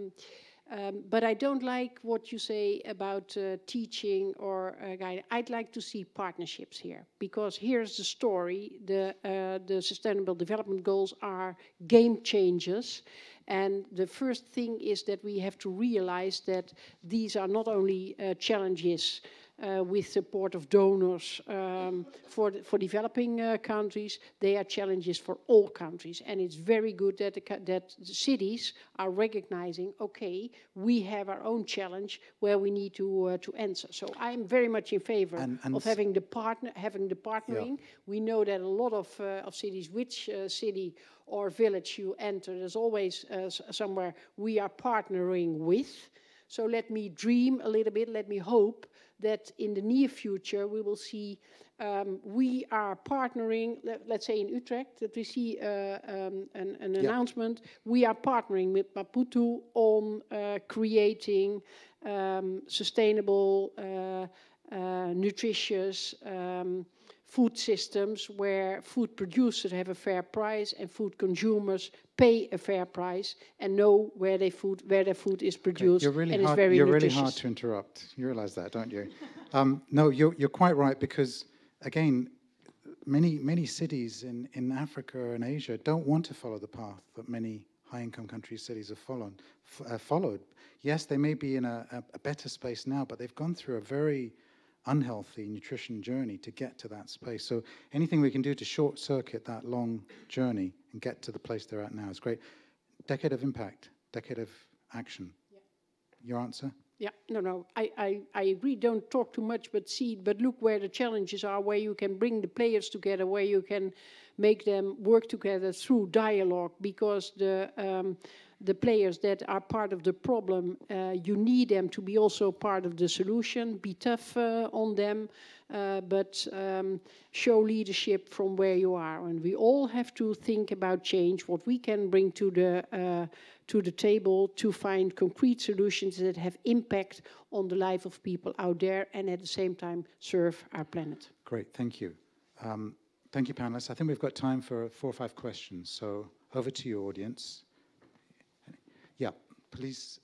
But I don't like what you say about teaching or guiding. I'd like to see partnerships here, because here's the story. The Sustainable Development Goals are game changers. And the first thing is that we have to realize that these are not only challenges with support of donors for developing countries, they are challenges for all countries. And it's very good that the cities are recognizing, okay, we have our own challenge where we need to answer. So I'm very much in favor of having the partnering. Yeah. We know that a lot of cities, which city or village you enter, there's always somewhere we are partnering with. So let me dream a little bit, let me hope that in the near future we will see we are partnering, let's say in Utrecht, that we see an announcement. We are partnering with Maputo on creating sustainable, nutritious food systems where food producers have a fair price and food consumers pay a fair price and know where their food is produced. You're really and hard, is very you're nutritious. really hard to interrupt. You realize that, don't you? No, you're quite right, because again, many cities in Africa and Asia don't want to follow the path that many high-income country cities have followed. Yes, they may be in a better space now, but they've gone through a very unhealthy nutrition journey to get to that space. So anything we can do to short-circuit that long journey and get to the place they're at now is great. Decade of impact, decade of action. Yeah. Your answer? Yeah, no, I agree. Don't talk too much, but look where the challenges are, where you can bring the players together, where you can make them work together through dialogue, because the players that are part of the problem, you need them to be also part of the solution. Be tough on them, but show leadership from where you are. And we all have to think about change, what we can bring to the table to find concrete solutions that have impact on the life of people out there and at the same time serve our planet. Great, thank you. Thank you, panelists. I think we've got time for 4 or 5 questions. So over to you, audience. Yeah, please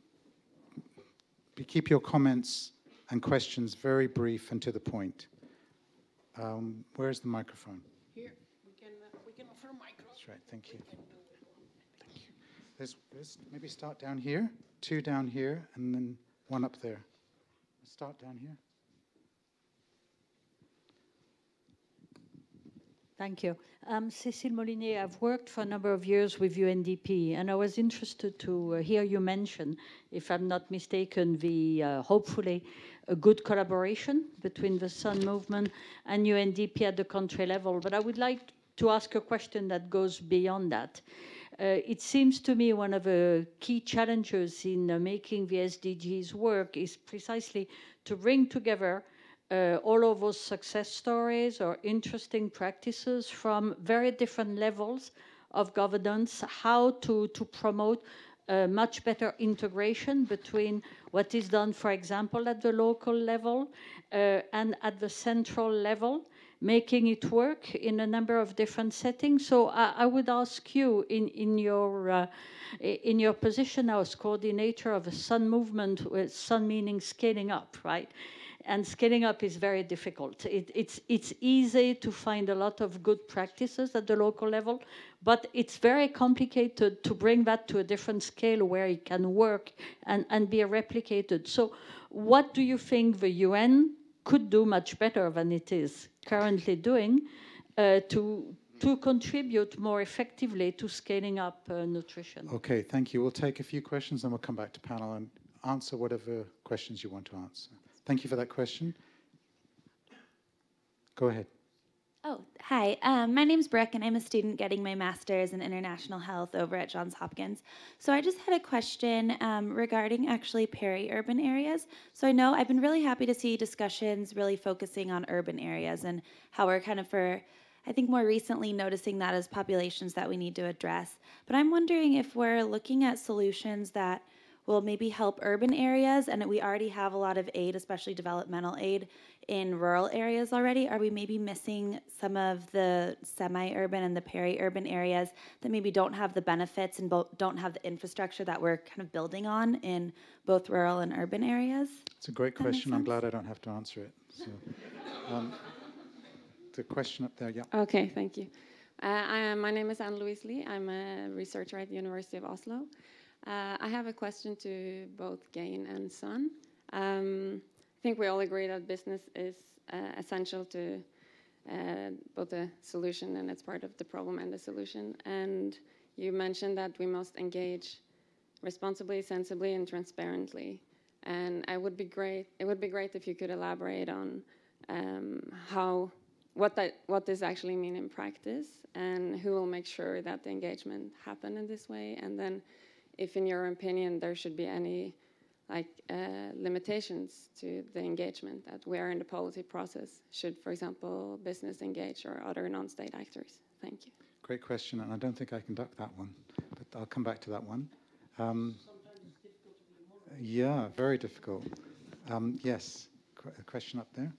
keep your comments and questions very brief and to the point. Where's the microphone? Here, we can offer a microphone. That's right, thank you. Thank you. Let's maybe start down here, 2 down here, and then 1 up there. Let's start down here. Thank you. Cécile Molinier, I've worked for a number of years with UNDP, and I was interested to hear you mention, if I'm not mistaken, the hopefully a good collaboration between the Sun Movement and UNDP at the country level. But I would like to ask a question that goes beyond that. It seems to me one of the key challenges in making the SDGs work is precisely to bring together all of those success stories or interesting practices from very different levels of governance, how to promote much better integration between what is done, for example, at the local level and at the central level, making it work in a number of different settings. So I would ask you, in your position now as coordinator of a Sun movement, with Sun meaning scaling up, right? And scaling up is very difficult. It's easy to find a lot of good practices at the local level, but it's very complicated to bring that to a different scale where it can work and be replicated. So what do you think the UN could do much better than it is currently doing to contribute more effectively to scaling up nutrition? Okay, thank you. We'll take a few questions and we'll come back to panel and answer whatever questions you want to answer. Thank you for that question. Go ahead. Oh, hi. My name's Brooke, and I'm a student getting my master's in international health over at Johns Hopkins. So I just had a question regarding actually peri-urban areas. So I know I've been really happy to see discussions really focusing on urban areas and how we're kind of I think more recently noticing that as populations that we need to address. But I'm wondering if we're looking at solutions that will maybe help urban areas, and we already have a lot of aid, especially developmental aid, in rural areas already. Are we maybe missing some of the semi-urban and the peri-urban areas that maybe don't have the benefits and don't have the infrastructure that we're kind of building on in both rural and urban areas? It's a great question. I'm glad I don't have to answer it. So, the question up there, yeah. Okay, thank you. My name is Anne-Louise Lee. I'm a researcher at the University of Oslo. I have a question to both Gain and Sun. I think we all agree that business is essential to both the solution, and it's part of the problem and the solution. And you mentioned that we must engage responsibly, sensibly, and transparently. And it would be great if you could elaborate on what this actually means in practice, and who will make sure that the engagement happen in this way, and then if, in your opinion, there should be any limitations to the engagement, that where in the policy process should, for example, business engage or other non-state actors? Thank you. Great question, and I don't think I can duck that one, but I'll come back to that one. Sometimes it's difficult to be more. Yeah, very difficult. Yes, a question up there.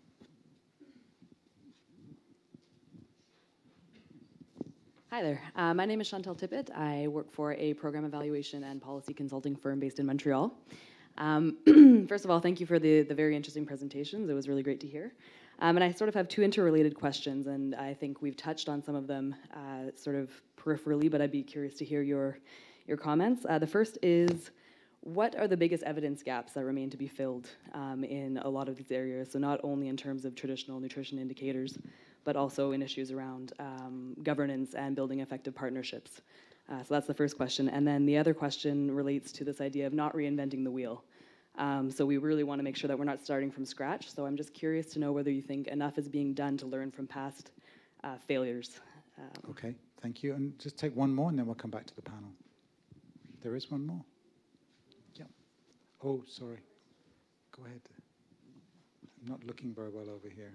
Hi there. My name is Chantal Tippett. I work for a program evaluation and policy consulting firm based in Montreal. First of all, thank you for the very interesting presentations. It was really great to hear. And I sort of have two interrelated questions, and I think we've touched on some of them sort of peripherally, but I'd be curious to hear your comments. The first is, what are the biggest evidence gaps that remain to be filled in a lot of these areas? So not only in terms of traditional nutrition indicators, but also in issues around governance and building effective partnerships. So that's the first question. And then the other question relates to this idea of not reinventing the wheel. So we really want to make sure that we're not starting from scratch. So I'm just curious to know whether you think enough is being done to learn from past failures. Okay, thank you. And just take one more, and then we'll come back to the panel. There is one more. Yeah. Oh, sorry. Go ahead. I'm not looking very well over here.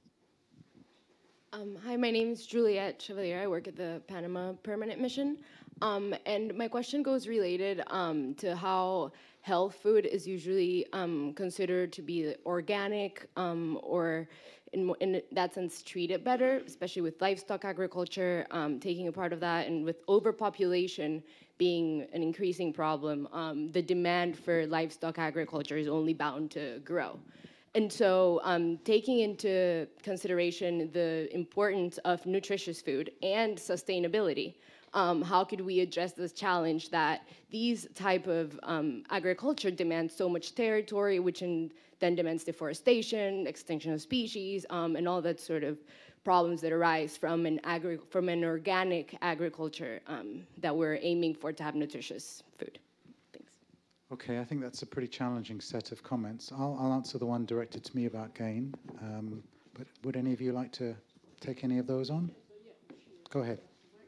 Hi, my name is Juliette Chevalier. I work at the Panama Permanent Mission. And my question goes related to how health food is usually considered to be organic or in that sense treated better, especially with livestock agriculture taking a part of that, and with overpopulation being an increasing problem. The demand for livestock agriculture is only bound to grow. And so taking into consideration the importance of nutritious food and sustainability, how could we address this challenge that these type of agriculture demands so much territory, which then demands deforestation, extinction of species, and all that sort of problems that arise from an organic agriculture that we're aiming for to have nutritious food. Okay, I think that's a pretty challenging set of comments. I'll answer the one directed to me about GAIN, but would any of you like to take any of those on? Go ahead.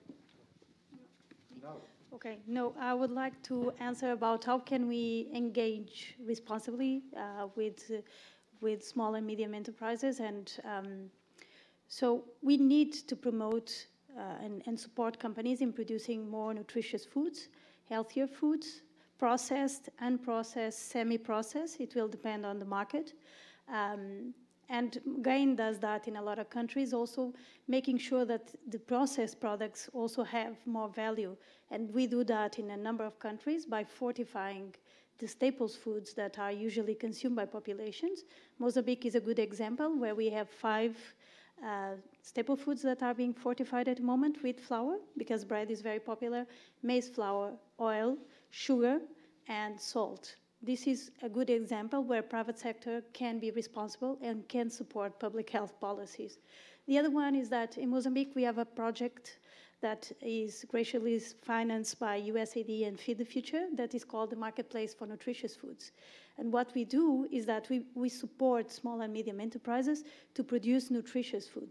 No. Okay, no, I would like to answer about how can we engage responsibly with small and medium enterprises, and so we need to promote and support companies in producing more nutritious foods, healthier foods, processed, unprocessed, semi-processed. It will depend on the market. And GAIN does that in a lot of countries, also making sure that the processed products also have more value. And we do that in a number of countries by fortifying the staples foods that are usually consumed by populations. Mozambique is a good example where we have 5 staple foods that are being fortified at the moment with flour, because bread is very popular, maize flour, oil, sugar, and salt. This is a good example where private sector can be responsible and can support public health policies. The other one is that in Mozambique we have a project that is graciously financed by USAID and Feed the Future that is called the Marketplace for Nutritious Foods. And what we do is that we support small and medium enterprises to produce nutritious foods.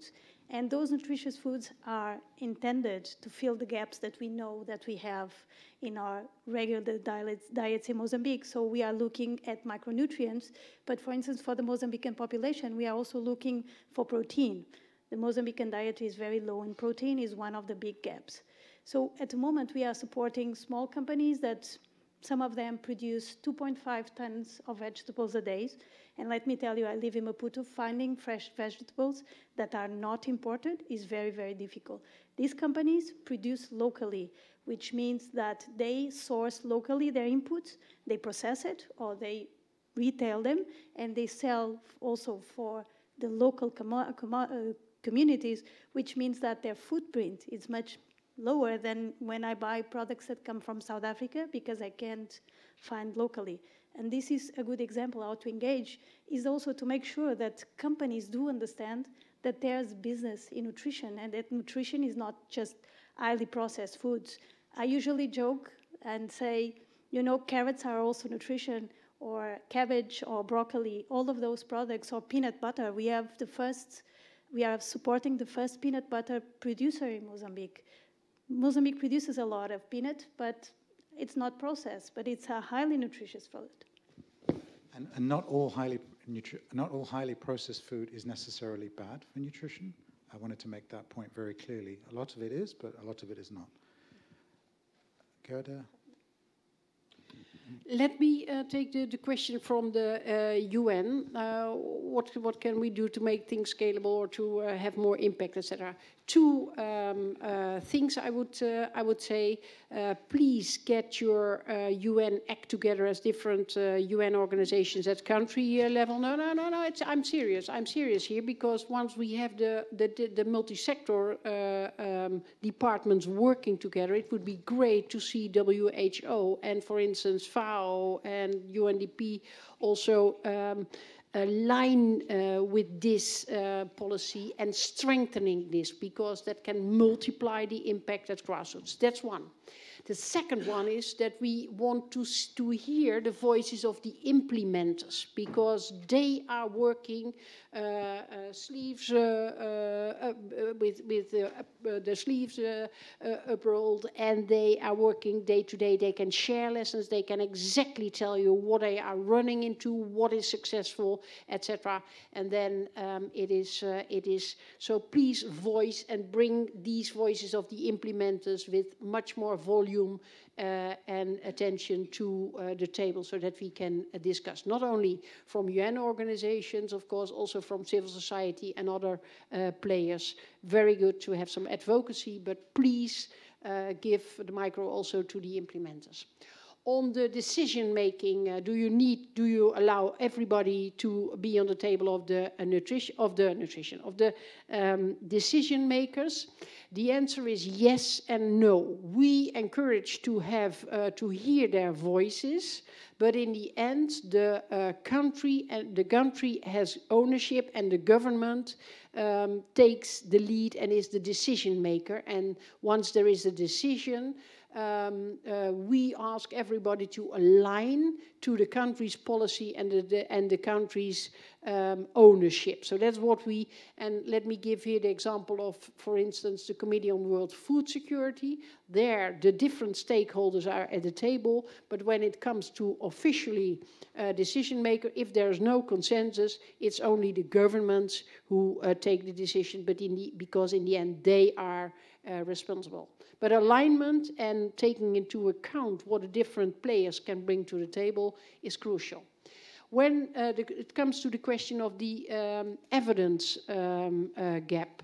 And those nutritious foods are intended to fill the gaps that we know that we have in our regular diets in Mozambique. So we are looking at micronutrients, but for instance, for the Mozambican population, we are also looking for protein. The Mozambican diet is very low in protein, is one of the big gaps. So at the moment, we are supporting small companies that some of them produce 2.5 tons of vegetables a day. And let me tell you, I live in Maputo. Finding fresh vegetables that are not imported is very, very difficult. These companies produce locally, which means that they source locally their inputs, they process it, or they retail them, and they sell also for the local communities, which means that their footprint is much lower than when I buy products that come from South Africa because I can't find locally. And this is a good example how to engage, is also to make sure that companies do understand that there's business in nutrition and that nutrition is not just highly processed foods. I usually joke and say, you know, carrots are also nutrition, or cabbage or broccoli, all of those products, or peanut butter. We are supporting the first peanut butter producer in Mozambique. Mozambique produces a lot of peanut, but it's not processed, but it's a highly nutritious food. And not all highly processed food is necessarily bad for nutrition. I wanted to make that point very clearly. A lot of it is, but a lot of it is not. Gerda? Let me take the question from the UN. What can we do to make things scalable or to have more impact, etc.? Two things I would say. Please get your UN act together as different UN organizations at country level. No. I'm serious. I'm serious here, because once we have the multi-sector departments working together, it would be great to see WHO and, for instance, FAO and UNDP also align with this policy and strengthening this, because that can multiply the impact at grassroots. That's one. The second one is that we want to hear the voices of the implementers, because they are working sleeves with the sleeves uprolled, and they are working day to day. They can share lessons. They can exactly tell you what they are running into, what is successful, etc. And then it is so. Please voice and bring these voices of the implementers with much more volume and attention to the table, so that we can discuss, not only from UN organizations, of course, also from civil society and other players. Very good to have some advocacy, but please give the micro also to the implementers. On the decision making, do you allow everybody to be on the table of the decision makers? The answer is yes and no. We encourage to have to hear their voices, but in the end, the country has ownership, and the government takes the lead and is the decision maker. And once there is a decision, we ask everybody to align to the country's policy and the country's ownership. So that's what we, and let me give here the example of, for instance, the Committee on World Food Security. There, the different stakeholders are at the table, but when it comes to officially decision maker, if there's no consensus, it's only the governments who take the decision, but because in the end they are responsible. But alignment and taking into account what the different players can bring to the table is crucial. When it comes to the question of the evidence gap,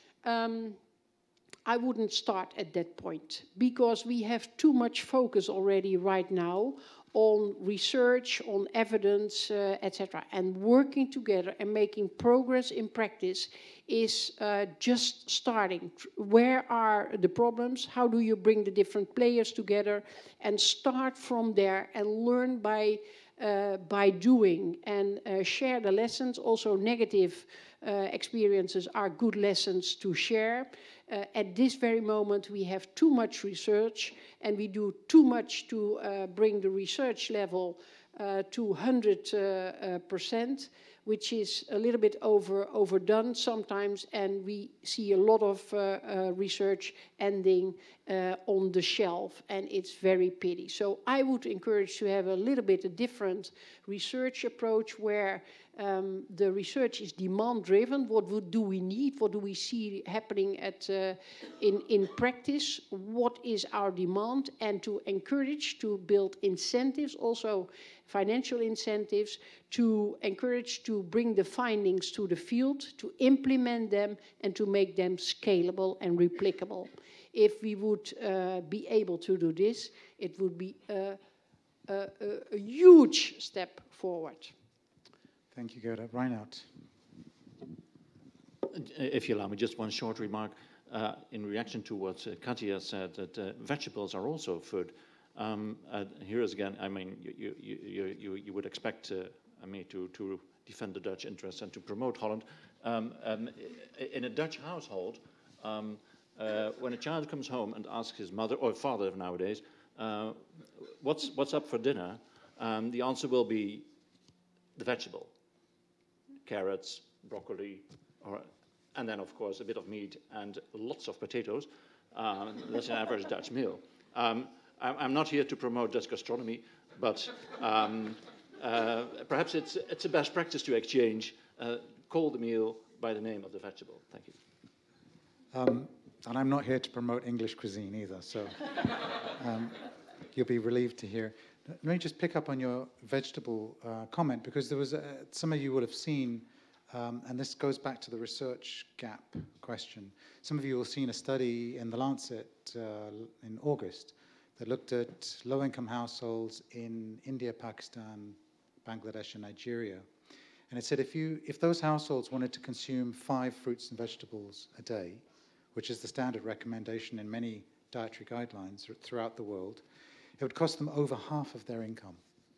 I wouldn't start at that point, because we have too much focus already right now on research, on evidence, etc. And working together and making progress in practice is just starting. Where are the problems? How do you bring the different players together and start from there and learn by doing and share the lessons? Also, negative experiences are good lessons to share. At this very moment, we have too much research, and we do too much to bring the research level to 100%. which is a little bit overdone sometimes, and we see a lot of research ending on the shelf, and it's very pity. So I would encourage to have a little bit a different research approach where the research is demand-driven. What do we need? What do we see happening in practice? What is our demand? And to encourage to build incentives, also financial incentives, to encourage to bring the findings to the field, to implement them, and to make them scalable and replicable. If we would be able to do this, it would be a huge step forward. Thank you, Gerda. Reinhard. If you allow me, just one short remark in reaction to what Katja said, that vegetables are also food. Here is again, I mean, you would expect me to defend the Dutch interests and to promote Holland. In a Dutch household, when a child comes home and asks his mother or father nowadays, what's up for dinner? The answer will be the vegetable. Carrots, broccoli, and then of course a bit of meat and lots of potatoes. That's an average Dutch meal. I'm not here to promote Dutch gastronomy, but perhaps it's a best practice to exchange, call the meal by the name of the vegetable. Thank you. And I'm not here to promote English cuisine either, so you'll be relieved to hear. Let me just pick up on your vegetable comment, because there was some of you would have seen, and this goes back to the research gap question. Some of you will have seen a study in The Lancet in August that looked at low-income households in India, Pakistan, Bangladesh, and Nigeria. And it said if those households wanted to consume 5 fruits and vegetables a day, which is the standard recommendation in many dietary guidelines throughout the world, it would cost them over half of their income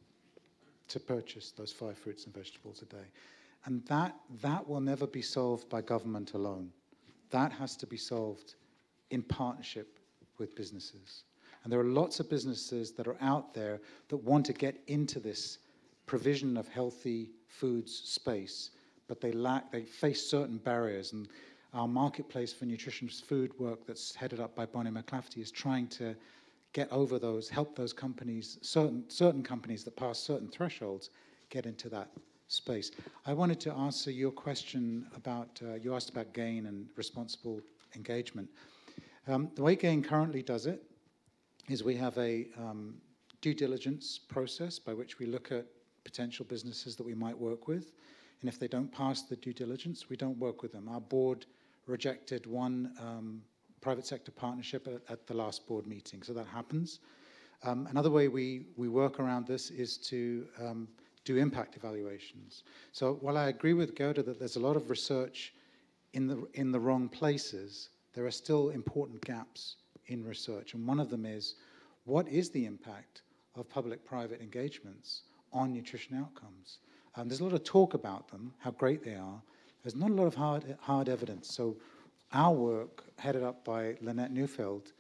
to purchase those 5 fruits and vegetables a day. And that will never be solved by government alone. That has to be solved in partnership with businesses. And there are lots of businesses that are out there that want to get into this provision of healthy foods space, but they face certain barriers. And our Marketplace for Nutritious Food work that's headed up by Bonnie McClafferty is trying to get over those, help those companies, certain companies that pass certain thresholds, get into that space. I wanted to answer your question about, you asked about GAIN and responsible engagement. The way GAIN currently does it is we have a due diligence process by which we look at potential businesses that we might work with. And if they don't pass the due diligence, we don't work with them. Our board rejected one private sector partnership at the last board meeting, so that happens. Another way we work around this is to do impact evaluations. So while I agree with Gerda that there's a lot of research in the wrong places, there are still important gaps in research, and one of them is, what is the impact of public-private engagements on nutrition outcomes? There's a lot of talk about them, how great they are. There's not a lot of hard evidence. So our work, headed up by Lynette Neufeld,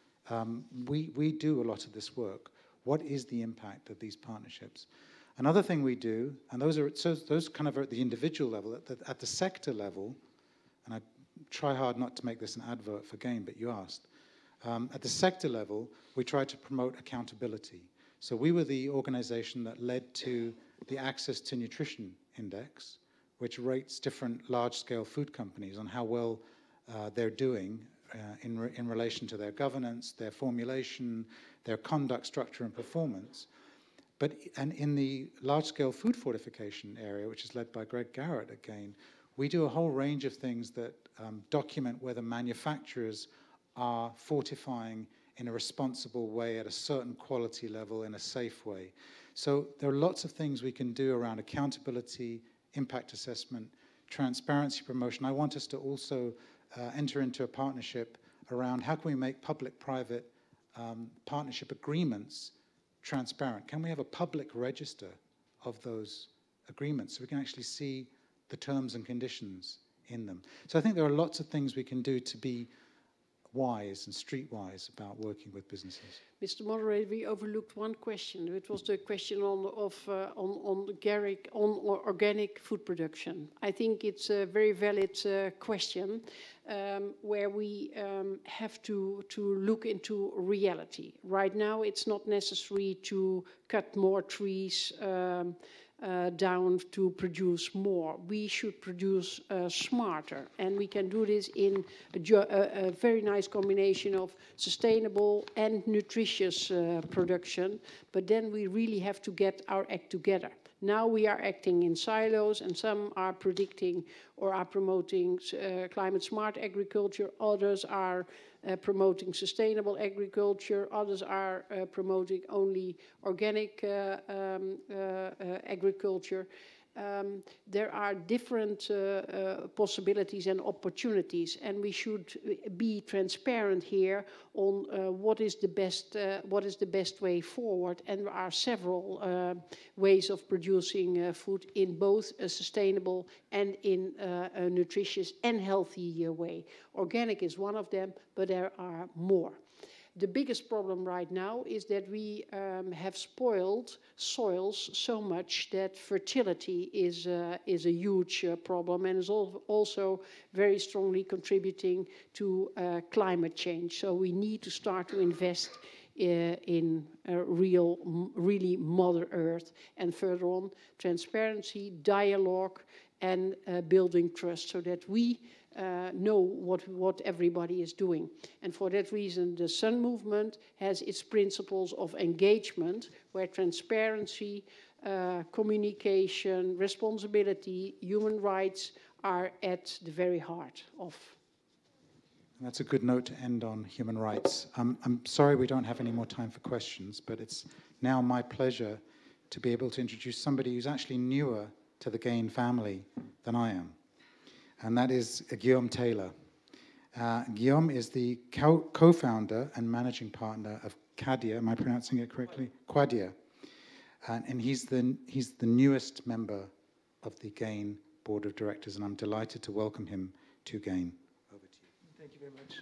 we do a lot of this work. What is the impact of these partnerships? Another thing we do, and those kind of are at the individual level, at the sector level, and I try hard not to make this an advert for GAIN, but you asked. At the sector level, we try to promote accountability. So we were the organization that led to the Access to Nutrition Index, which rates different large-scale food companies on how well they're doing in relation to their governance, their formulation, their conduct, structure, and performance. And in the large-scale food fortification area, which is led by Greg Garrett again, we do a whole range of things that document whether manufacturers are fortifying in a responsible way at a certain quality level in a safe way. So there are lots of things we can do around accountability, impact assessment, transparency promotion. I want us to also enter into a partnership around how can we make public-private partnership agreements transparent. Can we have a public register of those agreements so we can actually see the terms and conditions in them? So I think there are lots of things we can do to be wise and streetwise about working with businesses? Mr. Moderator, we overlooked one question. It was the question on organic food production. I think it's a very valid question where we have to look into reality. Right now, it's not necessary to cut more trees down to produce more. We should produce smarter, and we can do this in a very nice combination of sustainable and nutritious production, but then we really have to get our act together. Now we are acting in silos, and some are predicting or are promoting climate smart agriculture, others are promoting sustainable agriculture, others are promoting only organic agriculture. There are different possibilities and opportunities, and we should be transparent here on what is the best way forward. And there are several ways of producing food in both a sustainable and in a nutritious and healthy way. Organic is one of them, but there are more. The biggest problem right now is that we have spoiled soils so much that fertility is a huge problem, and is also very strongly contributing to climate change. So we need to start to invest in really Mother Earth, and further on, transparency, dialogue, and building trust, so that we know what everybody is doing. And for that reason, the Sun Movement has its principles of engagement, where transparency, communication, responsibility, human rights are at the very heart of. And that's a good note to end on, human rights. I'm sorry we don't have any more time for questions, but it's now my pleasure to be able to introduce somebody who's actually newer to the GAIN family than I am. And that is Guillaume Taylor. Guillaume is the co-founder and managing partner of Qadia. Am I pronouncing it correctly? Qadia. And he's the newest member of the GAIN board of directors, and I'm delighted to welcome him to GAIN. Over to you. Thank you very much.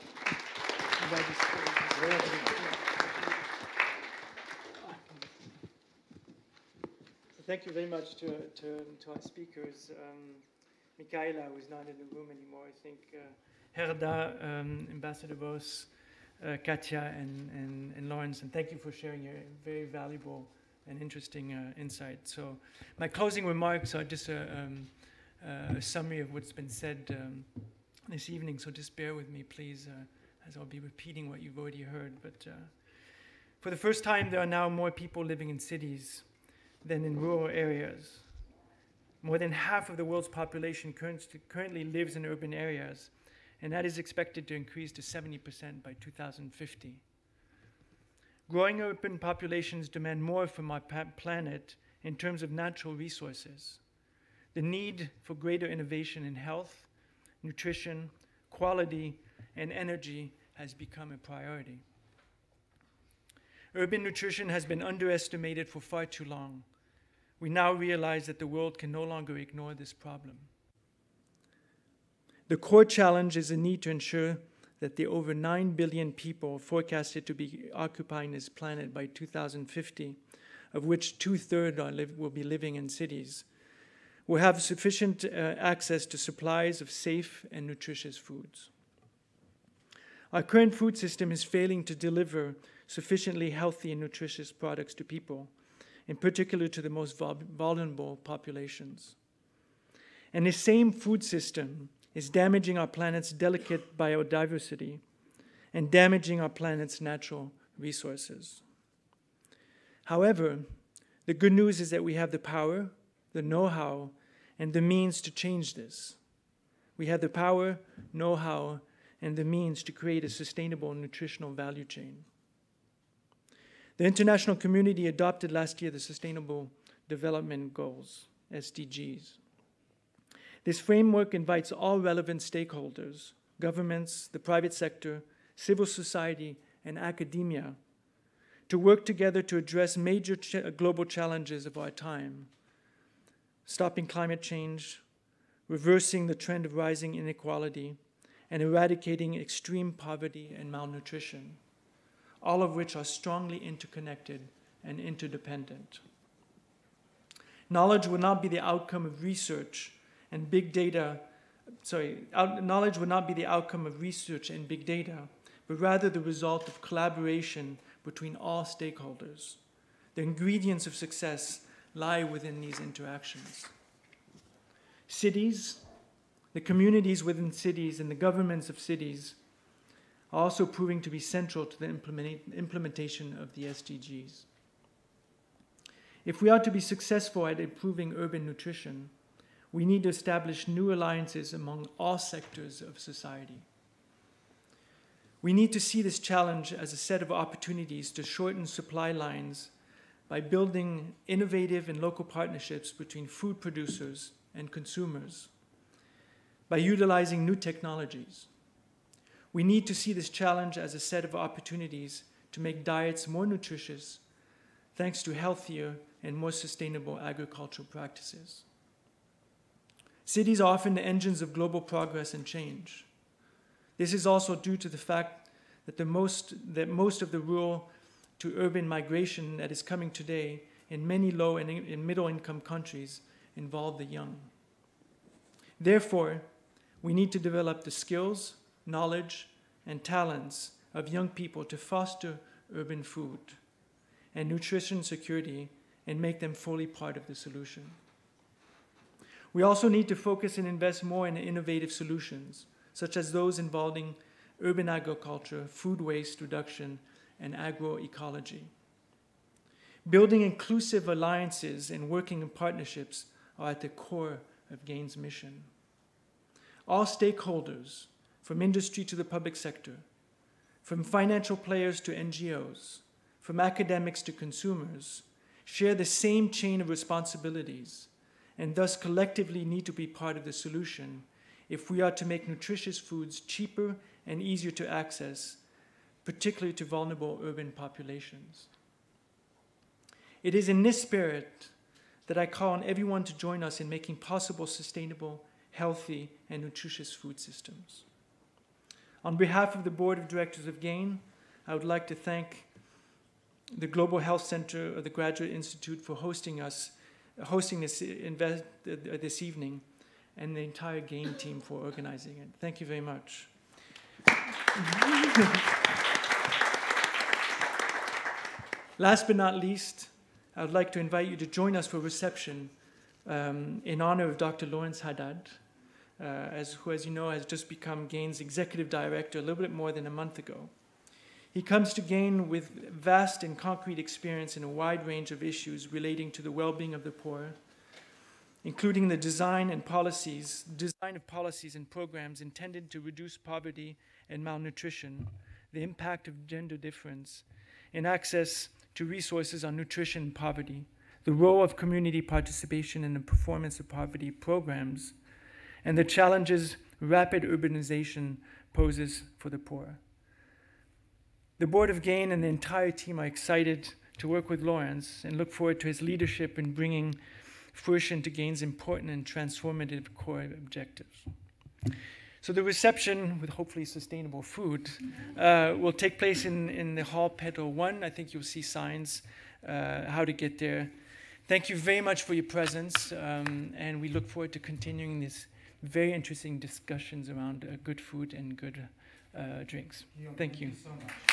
Thank you very much to our speakers. Michaela, who is not in the room anymore, I think Herda, Ambassador Vos, Katja, and Lawrence, and thank you for sharing your very valuable and interesting insight. So my closing remarks are just a summary of what's been said this evening, so just bear with me, please, as I'll be repeating what you've already heard. But for the first time, there are now more people living in cities than in rural areas. More than half of the world's population currently lives in urban areas, and that is expected to increase to 70% by 2050. Growing urban populations demand more from our planet in terms of natural resources. The need for greater innovation in health, nutrition, quality, and energy has become a priority. Urban nutrition has been underestimated for far too long. We now realize that the world can no longer ignore this problem. The core challenge is the need to ensure that the over 9 billion people forecasted to be occupying this planet by 2050, of which 2/3 will be living in cities, will have sufficient access to supplies of safe and nutritious foods. Our current food system is failing to deliver sufficiently healthy and nutritious products to people, in particular to the most vulnerable populations. And this same food system is damaging our planet's delicate biodiversity and damaging our planet's natural resources. However, the good news is that we have the power, the know-how, and the means to change this. We have the power, know-how, and the means to create a sustainable nutritional value chain. The international community adopted last year the Sustainable Development Goals, SDGs. This framework invites all relevant stakeholders, governments, the private sector, civil society, and academia, to work together to address major global challenges of our time: stopping climate change, reversing the trend of rising inequality, and eradicating extreme poverty and malnutrition, all of which are strongly interconnected and interdependent. Knowledge will not be the outcome of research and big data. Knowledge will not be the outcome of research and big data, but rather the result of collaboration between all stakeholders. The ingredients of success lie within these interactions. Cities, the communities within cities, and the governments of cities are also proving to be central to the implementation of the SDGs. If we are to be successful at improving urban nutrition, we need to establish new alliances among all sectors of society. We need to see this challenge as a set of opportunities to shorten supply lines by building innovative and local partnerships between food producers and consumers, by utilizing new technologies. We need to see this challenge as a set of opportunities to make diets more nutritious, thanks to healthier and more sustainable agricultural practices. Cities are often the engines of global progress and change. This is also due to the fact that most of the rural to urban migration that is coming today in many low and middle income countries involve the young. Therefore, we need to develop the skills, knowledge, and talents of young people to foster urban food and nutrition security and make them fully part of the solution. We also need to focus and invest more in innovative solutions, such as those involving urban agriculture, food waste reduction, and agroecology. Building inclusive alliances and working in partnerships are at the core of GAIN's mission. All stakeholders, from industry to the public sector, from financial players to NGOs, from academics to consumers, share the same chain of responsibilities and thus collectively need to be part of the solution if we are to make nutritious foods cheaper and easier to access, particularly to vulnerable urban populations. It is in this spirit that I call on everyone to join us in making possible sustainable, healthy, and nutritious food systems. On behalf of the Board of Directors of GAIN, I would like to thank the Global Health Center of the Graduate Institute for hosting this evening, and the entire GAIN team for organizing it. Thank you very much. Last but not least, I would like to invite you to join us for a reception in honor of Dr. Lawrence Haddad, who, as you know, has just become GAIN's executive director a little bit more than a month ago. He comes to GAIN with vast and concrete experience in a wide range of issues relating to the well-being of the poor, including the design of policies and programs intended to reduce poverty and malnutrition, the impact of gender difference, and access to resources on nutrition and poverty, the role of community participation in the performance of poverty programs, and the challenges rapid urbanization poses for the poor. The Board of GAIN and the entire team are excited to work with Lawrence and look forward to his leadership in bringing fruition to GAIN's important and transformative core objectives. So the reception, with hopefully sustainable food, will take place in the Hall Pedro 1. I think you'll see signs how to get there. Thank you very much for your presence, and we look forward to continuing these very interesting discussions around good food and good drinks. Thank you so much.